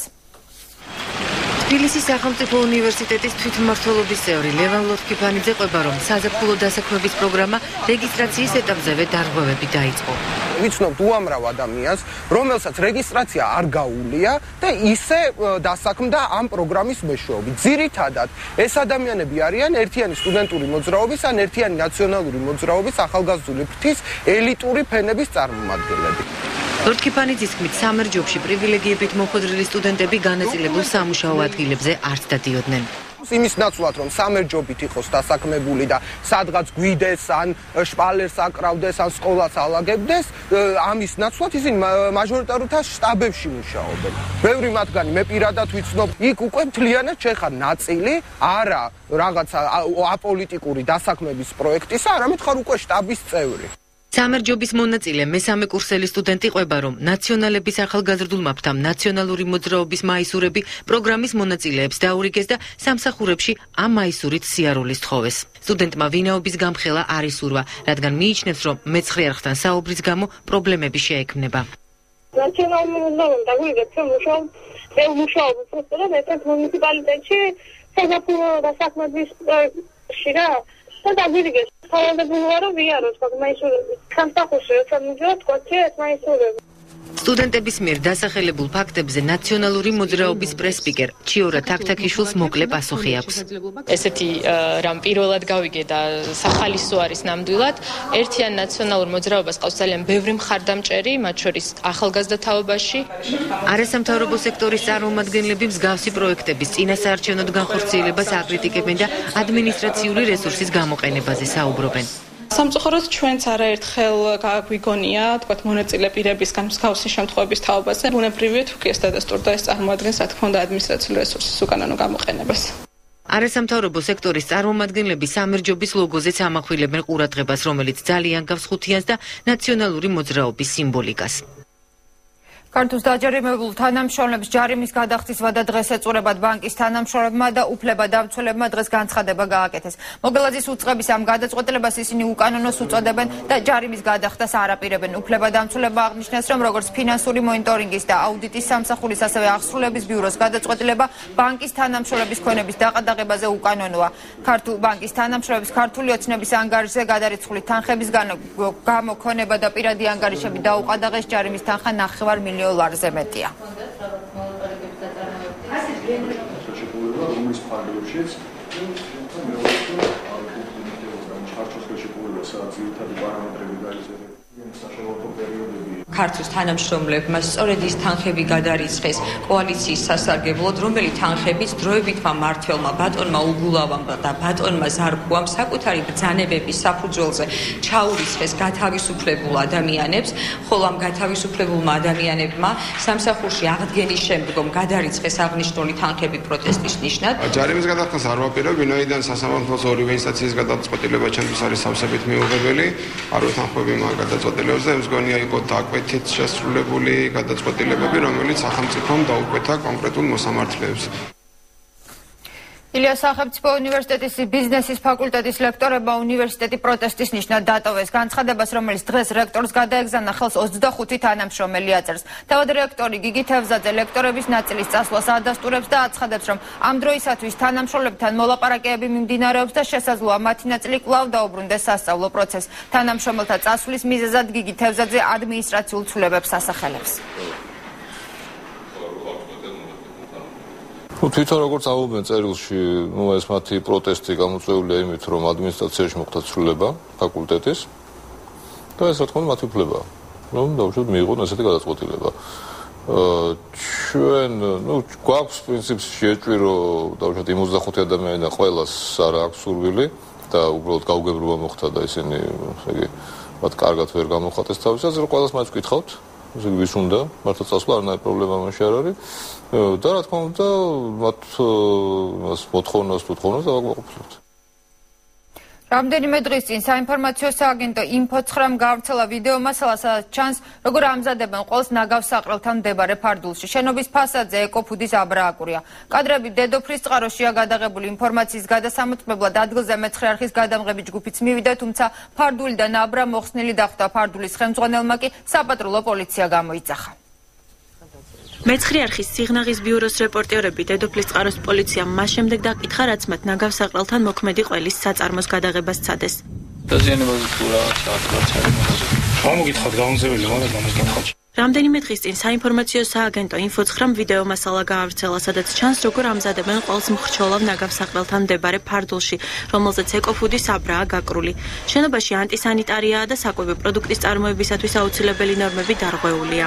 თბილისის სახელმწიფო უნივერსიტეტის თვითმმართველობის წევრი ლევან ლოთქიფანიძე ყვება, რომ საზაფხულო დასაქმების პროგრამა რეგისტრაციის ეტაპზევე დარღვევები დაიწყო. ვიცნობთ უამრავ ადამიანს, რომელსაც რეგისტრაცია არ გაუვლია და ისე დასაქმდა ამ პროგრამის მეშვეობით. ძირითადად ეს ადამიანები არიან ერთიანი სტუდენტური მოძრაობის ან ერთიანი ნაციონალური მოძრაობის ახალგაზრდული ფრთის ელიტური ფენების წარმომადგენლები. ლოთქიფანიძის თქმით, სამრჯობში პრივილეგიებით მოხვედრილი სტუდენტები განაწილებულ სამუშაო ადგილებზე არც დადიოდნენ. იმის ნაცვლად, რომ სამერჯობით იყოს დასაქმებული და სადღაც გვიდეს ან შპალერს აკრავდეს ან სკოლას ალაგებდეს, ამის ნაცვლად ისინი მაჟორიტარულ შტაბებში მუშაობენ. ბევრი მათგანი მე პირადად ვიცნობ, იქ უკვე მთლიანად შეხარ ნაწილი არა რაღაცა აპოლიტიკური დასაქმების პროექტისა, არამედ ხარ უკვე შტაბის წევრი. სამერჯობის მონაწილე მესამე კურსელი სტუდენტი ყვება, რომ ნაციონალების ახალგაზრდულმა ფრთამ ნაციონალური მოძრაობის მაისურები პროგრამის მონაწილეებს დაურიგეს და სამსახურებში ამ მაისურით სიარულის თხოვეს. სტუდენტმა ვინაობის გამხელა არ ისურვა, რადგან მიიჩნევს, რომ მეცხრე არხთან საუბრის გამო პრობლემები შეექმნება. ნაციონალური მოძრაობა დაგვიგეთ, რომ მუშაობ, მე მუშაობ უბრალოდ ერთ მუნიციპალიტეტში საზაფხულო დასაქმების პროექტში რა. და დაგვიგეთ, ხალხები ვარო ვიაროს, მაგრამ მაისურები. სამსახურში როცა მივიდოდ, თქვი ეს მაისურები. სტუდენტების მიერ დასახელებულ ფაქტებზე ნაციონალური მოძრაობის პრესპიკერ ჩიორა თაქთაქიშვილს მოკლე პასუხი აქვს. ესეთი რამ პირველად გავიგე და სახალისო არის ნამდვილად. ერთიან ნაციონალურ მოძრაობას ყავს ძალიან ბევრი მხარდამჭერი, მათ შორის ახალგაზრდა თაობაში. არასამთავრობო სექტორის წარმომადგენლები მსგავსი პროექტების წინასაარჩევნოდ განხორციელებას აკრიტიკებენ და ადმინისტრაციული რესურსის გამოყენებაზე საუბრობენ. სამწუხაროდ ჩვენც არაერთხელ გვიგონია, თქვათ, მონაწილე პირებისგან მსგავსი შემთხვევების თაობაზე. ბუნებრივია თუ კი ეს დადასტურდა, ეს წარმოადგენს, რა თქმა უნდა, ადმინისტრაციული რესურსის უკანონო გამოყენებას. არასამთავრობო სექტორის წარმომადგენლები სამერჯობის ლოგოზეც ამახვილებენ ყურადღებას, რომელიც ძალიან გავს ხუთიანს და ნაციონალური მოძრაობის სიმბოლიკას. ქართულს დაჯერიმებულ თანამშრომლებს ჯარიმის გადახდისვა და დღეს ეწურებათ ბანკის თანამშრომლებმა და უფლებადამცველებმა დღეს განცხადება გააკეთეს. მოგელაძის უწყების ამ გადაწყვეტილებას ისინი უკანონოს უწოდებენ და ჯარიმის გადახდას არ აპირებენ. უფლებადამცველებმა აღნიშნეს, რომ როგორც ფინანსური მონიტორინგის და აუდიტის სამსახურის, ასევე აღსრულების ბიუროს გადაწყვეტილება ბანკის თანამშრომლების ქონების დაყადაღებაზე უკანონოა. ქართულ ბანკის თანამშრომლებს ქართული ოცნების ანგარიშზე გადარიცხული თანხების გამო ქონება და პირადი ანგარიშები დაუყადაღეს, ჯარიმის თანხა ნახევარ მილიონი ლარზე მეტია. ქართლის თანამშრომლებმა სწორედ ის თანხები გადარიცხეს კოალიციის სასარგებლოდ, რომელი თანხებიც დროებითმა მმართველმა ბატონმა უგულავამ და ბატონმა ზარქუამ საკუთარი ბრძანებების საფუძველზე ჩაურიცხეს გათავისუფლებულ ადამიანებს, ხოლო ამ გათავისუფლებულმა ადამიანებმა სამსახურში აღდგენის შემდგომ გადარიცხეს აღნიშნული თანხები პროტესტის ნიშნად. ჯარიმის გადახდას არ ვაპირებ, ვინაიდან სასამართლოს ორივე ინსტანციის გადაწყვეტილება ჩემთვის არის სავსებით მიუღებელი, არავე თანხები მაგ გადაწყვეტილებებზე მგონია იყო დაკვეთ შესრულებული გადაწყვეტილებები, რომელიც სახელმწიფომ დაუკვეთა კონკრეტულ მოსამართლეებს. ილიას სახელმწიფო უნივერსიტეტის ბიზნესის ფაკულტეტის ლექტორებმა უნივერსიტეტი პროტესტის ნიშნად დატოვეს განცხადებას, რომელიც დღეს რექტორს გადაეგზავნა ხელს ოცდახუთი თანამშრომელი აწერს. თავად რექტორი გიგი თევზაძე ლექტორების ნაწილის წასვლას ადასტურებს და აცხადებს, რომ ამ დროისათვის თანამშრომლებთან მოლაპარაკებები მიმდინარეობს და შესაძლოა მათი ნაწილი კვლავ დაუბრუნდეს სასწავლო პროცესს. თანამშრომელთა წასვლის მიზეზად გიგი თევზაძე ადმინისტრაციულ ცვლილებებს ასახელებს. ну თვითონ როგორც ამბობენ წერილში, ну ეს მათი პროტესტი გამოწვეულია იმით, რომ ადმინისტრაციაში მოხდა ცვლილება ფაკულტეტის და ეს რა თქმა უნდა მათი უფლებაა, რომ დაუშვათ მიიღონ ესეთი გადაწყვეტილება. ჩვენ, ну გვაქვს პრინციპში შეჭვირო დაუშვათ იმ ოცდახუთი ადამიანი და ყველას არ აქვს სურვილი და უბრალოდ გაუგებრობა მოხდა და ისინი, ესე იგი, მათ კარგად ვერ გამოხატეს თავისას, რომ ყველას მაინც ვკითხავთ. ესე იგი, ვის უნდა მართლა წასვლა, არანაირი პრობლემა მაშინ არ არის. და რა თქმა უნდა, მათ იმას მოთხოვნას თუ თხოვნას დავაკვირვებთ. რამდენიმე დღის წინ საინფორმაციო სააგენტო ინფოცხრამ გავრცელა ვიდეო მასალა, სადაც ჩანს, როგორ ამზადებენ ყველს ნაგავს საყრელთან მდებარე ფარდულში. შენობის ფასადზე ეკოფუდის აბრააკურია. კადრები დედოფლის წყაროშია გადაღებული. ინფორმაციის გადასამოწმებლად ადგილზე მეცხრე არხის გადამღები ჯგუფიც მივიდა, თუმცა ფარდულიდან აბრა მოხსნილი დახვდა. ფარდულის ხელმძღვანელმა კი საპატრულო პოლიცია გამოიძახა. მეცხრე არხის სიღნაღის ბიუროს რეპორტიორები დედოფლის წყაროს პოლიციამ მას შემდეგ დაკითხა, რაც მათ ნაგავს საყრელთან მოქმედი ყველის საწარმოს გადაღებას სცადეს. დაზიანებაზე თუ რაღაცა აკრაცარი. გამოგითხოთ გამომზეველი ვარ და გამოგითხოთ. რამდენიმე დღის წინ საინფორმაციო სააგენტო ინფოცხრამ ვიდეო მასალა გაავრცელა, სადაც ჩანს, როგორ ამზადებენ ყველს მხრჩოლავ ნაგავს საყრელთან მდებარე ფარდულში, რომელზეც ეკოფუდის აბრაა გაკრული. შენობაში ანტისანიტარიაა და საკვები პროდუქტის წარმოებისათვის აუცილებელი ნორმები დარღვეულია.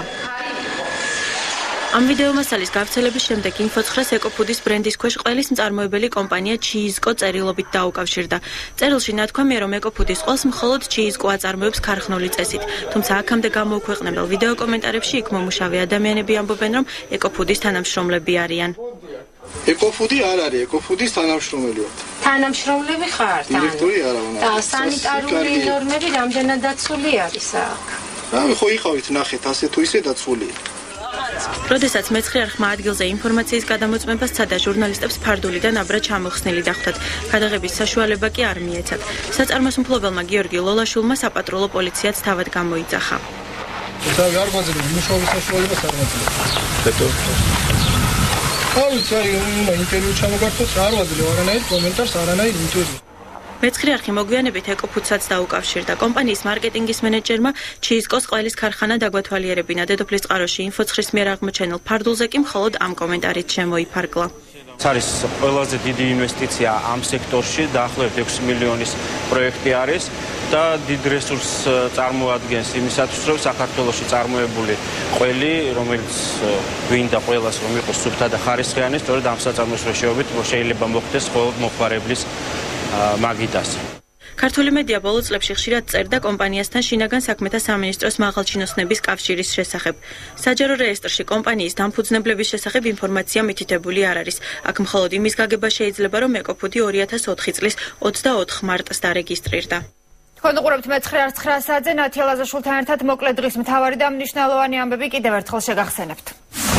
ამ ვიდეო მასალის გავრცელების შემდეგ ინფოცხრას ეკოფუდის ბრენდის ქვეშ ყველის მწარმოებელი კომპანია ჩიიზკო წერილობით დაუკავშირდა. წერილში ნათქვამია, რომ ეკოფუდის ყველს მხოლოდ ჩიიზკო აწარმოებს ქარხნული წესით, თუმცა აქამდე გამოუქვეყნებელ ვიდეო კომენტარებში იქ მომუშავე ადამიანები ამბობენ, რომ ეკოფუდის თანამშრომლები არიან. ეკოფუდი არ არის, ეკოფუდის თანამშრომელი ვარ. თანამშრომლები ხართ? დირექტორი არა ვარ. და სანიტარული ნორმები რამდენად დაცული არის აქ? რავი, ხო იყავით, ნახეთ, ასე თუ ისე დაცულია. როდესაც მეცხრე არხმა ადგილზე ინფორმაციის გადამოწმება სცადა, ჟურნალისტებს ფარდულიდან აბრა ჩამოხსნილი დახვდათ. გადაღების საშუალება კი არ მიეცათ. საწარმოს მფლობელმა გიორგი ლოლაშულმა საპატრულო პოლიციაც თავად გამოიძახა. თავი არ გვაძლევს მუშაობის საშუალებას არ გვაძლევს. ბეთო. თავი წაი ინტერვიუ ჩამოგართოს არ ვაძლევ არანაირ კომენტარს, არანაირ ინტერვიუ. მეცხრე არხი მოგვიანებით ეკოფუდსაც დაუკავშირდა. კომპანიის მარკეტინგის მენეჯერმა ჩიიზკოს ყველის ქარხანა დაგვათვალიერებინა. დედოფლის წყაროში ინფოცხრის მიერ აღმოჩენილ ფარდულზე კი მხოლოდ ამ კომენტარით შემოიფარგლა. არის ყველაზე დიდი ინვესტიცია ამ სექტორში, დაახლოებით ექვსი მილიონის პროექტი არის და დიდ რესურსს წარმოადგენს იმისათვის, რომ საქართველოში წარმოებული ყველი, რომელიც გვინდა ყველას რომ იყოს სუფთა და ხარისხიანი, სწორედ ამ საწარმოს მეშვეობით შეიძლება მოხდეს მხოლოდ მოხმარებლის მაგიდას. ქართული მედია ბოლო წლებში ხშირად წერდა კომპანიასთან შინაგან საქმეთა სამინისტროს მაღალჩინოსნების კავშირის შესახებ. საჯარო რეესტრში კომპანიის დამფუძნებლების შესახებ ინფორმაცია მითითებული არ არის. აქ მხოლოდ იმის გაგება შეიძლება, რომ ეკოფუდი ორი ათას ოთხი წლის ოცდაოთხ მარტს დარეგისტრირდა. თქვენ უყურებთ მეცხრე არც ცხრა საათზე ნათია ლაზაშვილთან ერთად მოკლე დღის მთავარი და მნიშვნელოვანი ამბები კიდევ ერთხელ შეგახსენებთ.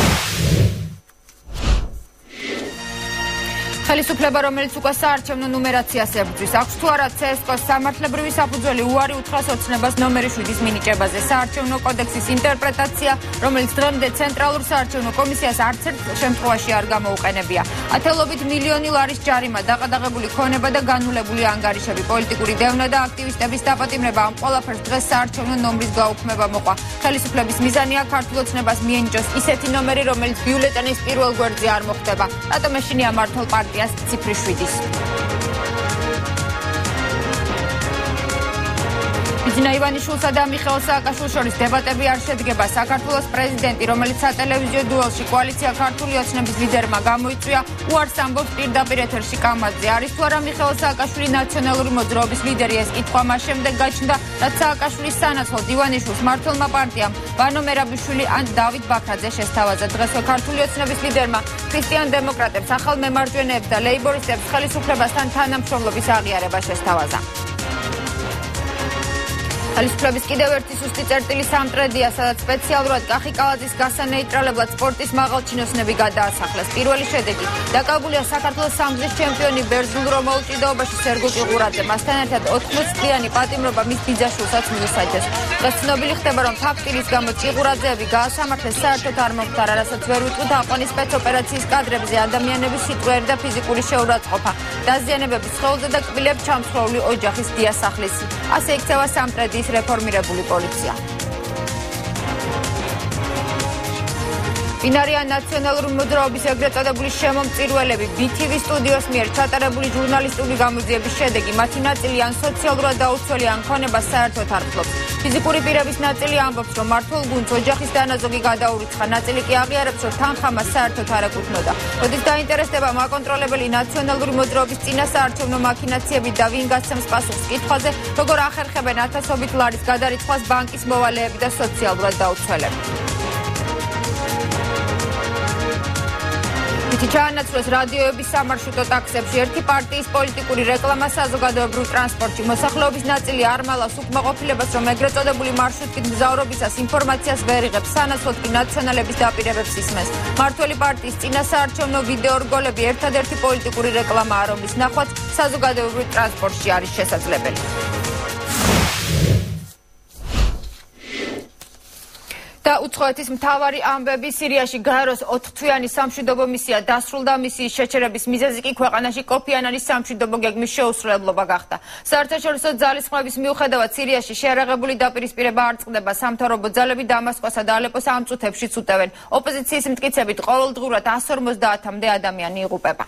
ხელისუფლება, რომელიც უკვე საარჩევნო ნუმერაციას ებრძვის, აქვს თუ არა ცსკოს სამართლებრივი საფუძველი უარი უთხრას ოცნებას ნომერი შვიდის მინიჭებაზე. საარჩევნო კოდექსის ინტერპრეტაცია, რომელიც დღემდე ცენტრალურ საარჩევნო კომისიას არც ერთ შემთხვევაში არ გამოუყენებია. ათელობით მილიონი ლარის ჯარიმა, დაყადაღებული ქონება და განულებული ანგარიშები, პოლიტიკური დევნა და აქტივისტების დაპატიმრება ამ ყველაფერს დღეს საარჩევნო ნომრის გაუქმება მოყვა. ხელისუფლების მიზანია ქართულ ოცნებას მიენიჭოს ისეთი ნომერი, რომელიც ბიულეტენის პირველ გვერდზე არ მოხვდება. რატომ ეშინია მართლ პარტიას ციფრი შვიდის. ბიძინა ივანიშვილსა და მიხეილ სააკაშვილის შორის დებატები არ შედგება. საქართველოს პრეზიდენტი, რომელიც სატელევიზიო დუელში კოალიცია ქართული ოცნების ლიდერმა გამოიწვია, უარს ამბობს პირდაპირ ეთერში კამაძე. არის თუ არა მიხეილ სააკაშვილი ნაციონალური მოძრაობის ლიდერი, ეს კითხვა მას შემდეგ გაჩნდა, რაც სააკაშვილის სანაცვლოდ ივანიშვილს მართლმა პარტიამ ვანო მერაბიშვილი ან დავით ბაქრაძე შესთავაზა. დღესვე ქართული ოცნების ლიდერმა ქრისტიან დემოკრატებს, ახალ მემარჯვენეებს და ლეიბორისტებს ხელისუფლებასთან თანამშრომლობის აღიარება შესთავაზა. ხელისუფლების კიდევ ერთი სუსტი წერტილი სამტრედია, სადაც სპეციალურად კახი კალაძის გასანეიტრალებლად სპორტის მაღალჩინოსნები გადაასახლეს. პირველი შედეგი დაკავებულია საქართველოს სამგზის ჩემპიონი ბერძნულ მოუჭიდაობაში სერგო კიღურაძე. მასთან ერთად ოთხმოცი წლიანი პატიმრობა მის ბიძაშვილსაც მიუსაჯეს. დღეს ცნობილი ხდება, რომ ფაქტირის გამო კიღურაძეები გაასამართლეს, საერთოდ არ მომხდარა, რასაც ვერ ვიტყვით აყვანის სპეცოპერაციის კადრებზე ადამიანების სიტყვიერი და ფიზიკური შეურაცხყოფა. დაზიანებების სხეულზე და კბილებს ჩამსხვრეული ოჯახის დიასახლის. ასე იქცევა სამტრედიის რეფორმირებული პოლიცია. ვინარიან ნაციონალური მოძრაობის ეგრეთ წოდებული შემომწირველები ბი-თი-ვი სტუდიოს მიერ ჩატარებული ჟურნალისტური გამოძიების შედეგი მათი ნაწილი ან სოციალურად დაუცველი ან ქონებას საერთოდ არ ფლობს. ფიზიკური პირების ნაწილი ამბობს, რომ მართულ გუნდს ოჯახის დანაზოგი გადაურიცხა, ნაწილი კი აღიარებს, რომ თანხამას საერთოდ არ ეკუთვნოდა. როდის დაინტერესდება მაკონტროლებელი ნაციონალური მოძრაობის წინა საარჩევნო მაქინაციებით და ვინ გასცემს პასუხს კითხვაზე, როგორ ახერხებენ ათასობით ლარის გადარიცხვას ბანკის მოვალეები და სოციალურად დაუცველები. ისეთი ჩაანაცვლეს რადიოების სამარშრუტო ტაქსებში ერთი პარტიის პოლიტიკური რეკლამა საზოგადოებრივ ტრანსპორტში. მოსახლეობის ნაწილი არ მალავს უკმაყოფილებას, რომ ეგრეთ წოდებული მარშრუტით მგზავრობისას ინფორმაციას ვერ იღებს, სანაცვლოდ კი ნაციონალების დაპირებებს ისმენს. მართველი პარტიის წინასაარჩევნო ვიდეო რგოლები ერთადერთი პოლიტიკური რეკლამაა, რომლის ნახვაც საზოგადოებრივ ტრანსპორტში არის შესაძლებელი. და უცხოეთის მთავარი ამბები სირიაში გაეროს ოთხთვიანი სამშვიდობო მისია დასრულდა. მისიის შეჩერების მიზეზი კი ქვეყანაში კოფი ანანის სამშვიდობო გეგმის შეუსრულებლობა გახდა. საერთაშორისო ძალისხმების მიუხედავად სირიაში შეერაღებული დაპირისპირება არ წყდება. სამთავრობო ძალები დამასკოსა და ალეპოს ამ წუთებშიც უტევენ. ოპოზიციის მტკიცებით ყოველდღურად εκατს ორმოცდაათამდე ადამიანი იღუპება.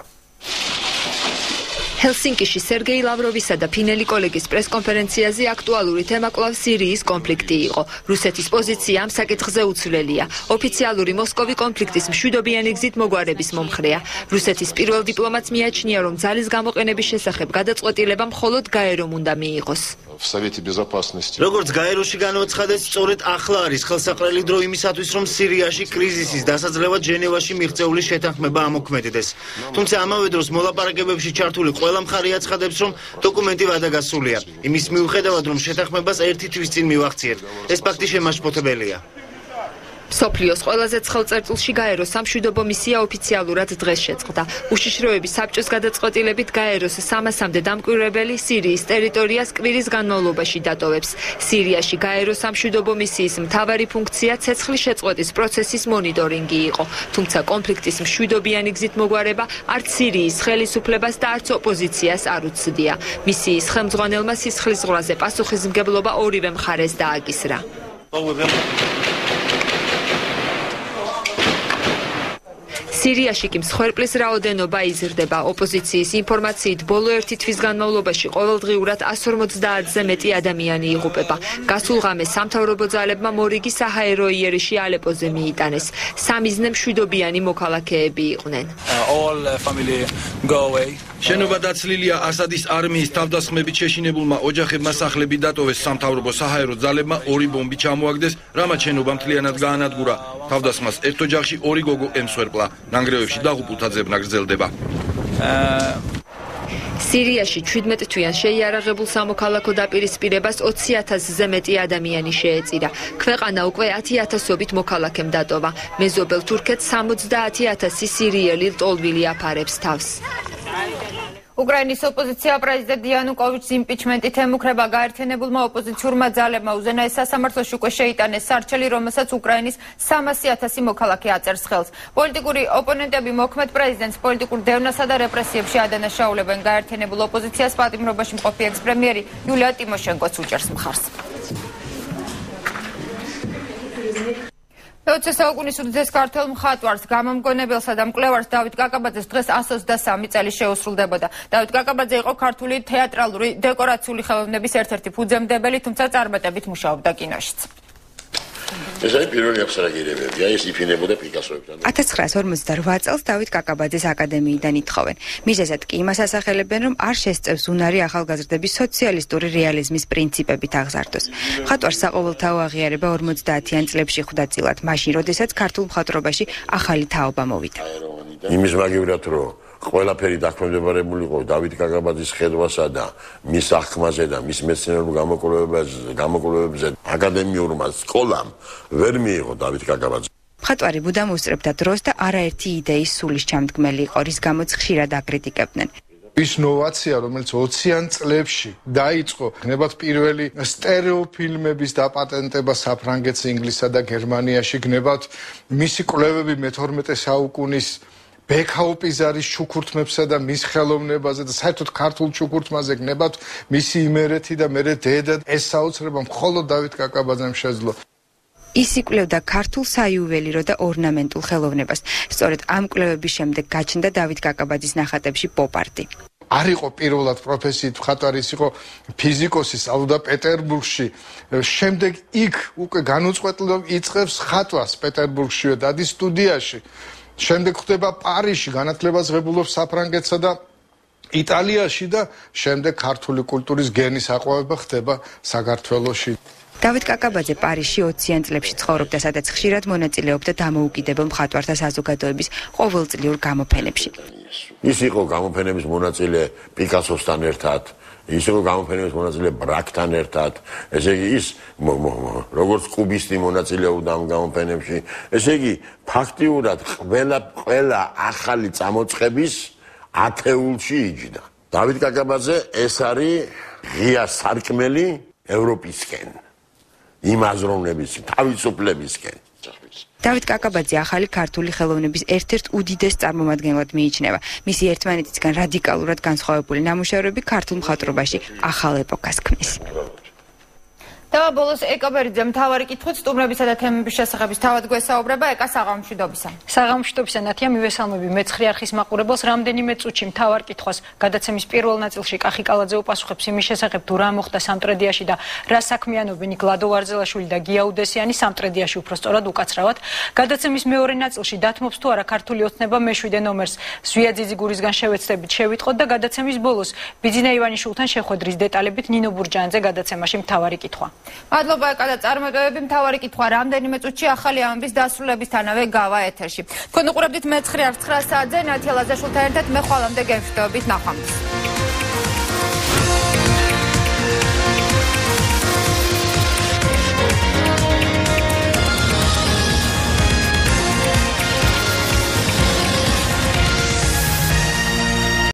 ჰელსინკიში სერგეი ლავროვისა და ფინელი კოლეგის პრესკონფერენციაზე აქტუალური თემა კვლავ სირიის კონფლიქტი იყო. რუსეთის პოზიცია ამ საკითხზე უცვლელია. ოფიციალური მოსკოვი კონფლიქტის მშვიდობიანი გზით მოგვარების მომხრეა. რუსეთის პირველ დიპლომატს მიაჩნია, რომ ძალის გამოყენების შესახებ გადაწყვეტილება მხოლოდ გაერომ უნდა მიიღოს. როგორც გაეროში განაცხადეს, სწორედ ახლა არის ხელსაყრელი დრო იმისათვის, რომ სირიაში კრიზისის დასაძლევად ჟენევაში მიღწეული შეთანხმება ამოქმედდეს. თუმცა ამავე დროს მოლაპარაკებებში ჩართული ყველა მხარე აცხადებს, რომ დოკუმენტი ვადაგასულია. იმის მიუხედავად, რომ შეთანხმებას ერთი თვის წინ მივახციეთ. ეს ფაქტი შემაშფოთებელია. სოფლიოს ყველაზე ცხელ წერტილში გაეროს სამშვიდობო მისია ოფიციალურად დღეს შეწყდა. უშიშროების საბჭოს გადაწყვეტილებით გაეროს სამასამდე დამკვირვებელი სირიის ტერიტორიას კვირის განმავლობაში დატოვებს. სირიაში გაეროს სამშვიდობო მისიის მთავარი ფუნქცია ცეცხლის შეწყვეტის პროცესის მონიტორინგი იყო. თუმცა კონფლიქტის მშვიდობიანი გზით მოგვარება არც სირიის ხელისუფლებას და არც ოპოზიციას არ უცდია. მისიის ხელმძღვანელმა სისხლის ზღვრაზე პასუხისმგებლობა ორივე მხარეს დააკისრა. სირიაში კი მსხვერპლის რაოდენობა იზრდება. ოპოზიციის ინფორმაციით ბოლო ერთი თვის განმავლობაში ყოველდღიურად εκατს ორმოცდაათზე მეტი ადამიანი იღუპება. გასულ ღამეს სამთავრობო ძალებმა მორიგი საჰაერო იერიში ალეპოზე მიიტანეს. სამიზნე მშვიდობიანი მოქალაქეები იყვნენ. შენობა დაცლილია. ასადის არმიის თავდასხმებით შეშინებულმა ოჯახებმა სახლები დატოვეს. სამთავრობო საჰაერო ძალებმა ორი ბომბი ჩამოაგდეს, რამაც შენობა მთლიანად გაანადგურა. თავდასხმას ერთ ოჯახში ორი გოგო ემსხვერპლა. ნანგრევებში დაღუპულთა ძებნა გრძელდება. სირიაში ჩვიდმეტ თვიან შეიარაღებულ სამოქალაქო დაპირისპირებას ოცი ათასზე მეტი ადამიანი შეეწირა. ქვეყანა უკვე ათი ათასობით მოქალაქემ დატოვა. მეზობელ თურქეთს სამოცდაათი ათასი სირიელი ლტოლვილი აფარებს თავს. უკრაინის ოპოზიცია პრეზიდენტ იანუკოვიჩს იმპიჩმენტით ემუქრება. გაერთიანებულმა ოპოზიციურმა ძალებმა უზენაეს სასამართლოში უკვე შეიტანეს სარჩელი, რომელსაც უკრაინის სამასი ათასი მოქალაქე აწერს ხელს. პოლიტიკური ოპონენტები მოქმედ პრეზიდენტს პოლიტიკურ დევნასა და რეპრესიებში ადანაშაულებენ. გაერთიანებულ ოპოზიციას პატიმრობაში მყოფი ექს-პრემიერი იულია ტიმოშენკოც უჭერს მხარს. მეოცე საუკუნის უდიდეს ქართველ მხატვარს, გამომგონებელსა და მკვლევარს დავით კაკაბაძეს დღეს εκατს ოცდასამი წელი შეუსრულდებოდა. დავით კაკაბაძე იყო ქართული თეატრალური დეკორაციული ხელოვნების ერთ-ერთი ფუძემდებელი, თუმცა წარმატებით მუშაობდა კინოშიც. ეს არის პირველი აბსტრაგირებები, აი ეს იფინებოდა პიკასოებთან. ათას ცხრაასი ორმოცდარვა წელს დავით კაკაბაძეს აკადემიიდან ითხოვენ. მიზეზად კი იმას ასახელებენ, რომ არ შესწევს უნარი ახალგაზრდების სოციალისტური რეალიზმის პრინციპებით აღზარდოს. მხატვარს საყოველთაო აღიარება ორმოცდაათიან წლებში ხვდა წილად, მაშინ, როდესაც ქართულ მხატვრობაში ახალი თაობა მოვიდა. იმის მაგივრად რომ ყველაფერი დაქვემდებარებული იყო დავით კაკაბაძის ხედვასა და მის აღქმაზე და მის მეცნიერულ გამოკვლევებზე, გამოკვლევებზე აკადემიურმა სკოლამ ვერ მიიღო დავით კაკაბაძე. მხატვარი ბუდამ უსწრებდა დროს და არაერთი იდეის სულისჩამდგმელი იყო, რის გამოც ხშირად აკრიტიკებდნენ. ის ნოვაცია, რომელიც ოციან წლებში დაიწყო, გნებათ პირველი სტერეოფილმების დაპატენტება საფრანგეთს, ინგლისსა და გერმანიაში, გნებათ მისი კვლევები მეთორმეტე საუკუნის ბექაუპიზარის ჩუქურთმებსა და მის ხელოვნებაზე და საერთოდ ქართულ ჩუქურთმაზე გნებათ მისი იმერეთი და მერე დედა. ეს საოცრება მხოლოდ დავით კაკაბაძემ შეძლო. ის იკვლევდა ქართულ საიუველირო და ორნამენტულ ხელოვნებას. სწორედ ამ კვლევების შემდეგ გაჩნდა დავით კაკაბაძის ნახატებში პოპ-არტი. არ იყო პირველად პროფესიით მხატვარი, ის იყო ფიზიკოსი, სწავლობდა პეტერბურგში. შემდეგ იქ უკვე განუწყვეტლად იწყებს ხატვას პეტერბურგშივე, დადის სტუდიაში. შემდეგ ხდება პარიზში, განათლებას ღებულობს საფრანგეთსა და იტალიაში და შემდეგ ქართული კულტურის გენის აყვავება ხდება საქართველოში. დავით კაკაბაძე პარიზში ოციან წლებში ცხოვრობდა, სადაც ხშირად მონაწილეობდა დამოუკიდებელ მხატვართა საზოგადოების ყოველწლიურ გამოფენებში. ის იყო გამოფენების მონაწილე პიკასოსთან ერთად, ის იყო გამოფენების მონაწილე ბრაკთან ერთად, ესე იგი ის როგორც კუბისტი მონაწილეობდა ამ გამოფენებში, ესე იგი ფაქტიურად ყველა ყველა ახალი წამოწყების ათეულში იჯდა. დავით კაკაბაძე ეს არის ღია სარკმელი ევროპისკენ, იმ აზროვნების, თავისუფლებისკენ. დავით კაკაბაძე ახალი ქართული ხელოვნების ერთ-ერთ უდიდეს წარმომადგენლად მიიჩნევა. მისი ერთმანეთისგან რადიკალურად განსხვავებული ნამუშევრები ქართულ მხატვრობაში ახალ ეპოქას ქმნის. და ბოლოს ეკაბერიძე მთავარი კითხვით სტუმრებისა და თემების შესახების თავად გვესაუბრება ეკა საღამოშვიდობისა. საღამოშვიდობისა ნათია მივესალმები მეცხრე არხის მაყურებელს რამდენიმე წუთში მთავარ კითხვას გადაცემის პირველ ნაწილში კახი კალაძე უპასუხებს იმის შესახებ თუ რა მოხდა სამტრედიაში და რა საქმიანობენ გლადო ვარძელაშვილი და გია უდესიანი სამტრედიაში უფრო სწორად უკაცრავად. გადაცემის მეორე ნაწილში დათმობს თუ არა ქართული ოცნება მეშვიდე ნომერს ზვია ძიძიგურისგან შევეცდებით შევიტყოთ და გადაცემის ბოლოს ბიძინა ივანიშვილთან შეხვედრის დეტალებით ნინო ბურჯანაძე გადაცემაში მთავარი კითხვა. მადლობა ეკა და წარმატებები. მთავარი კითხვა რამდენიმე წუთში ახალი ამბის დასრულებისთანავე გავა ეთერში. თქვენ უყურებდით მეცხრე არხ ცხრა საათზე ნათია ლაზაშვილთან ერთად მე ხვალამდე გემშვიდობებით ნახვამდის.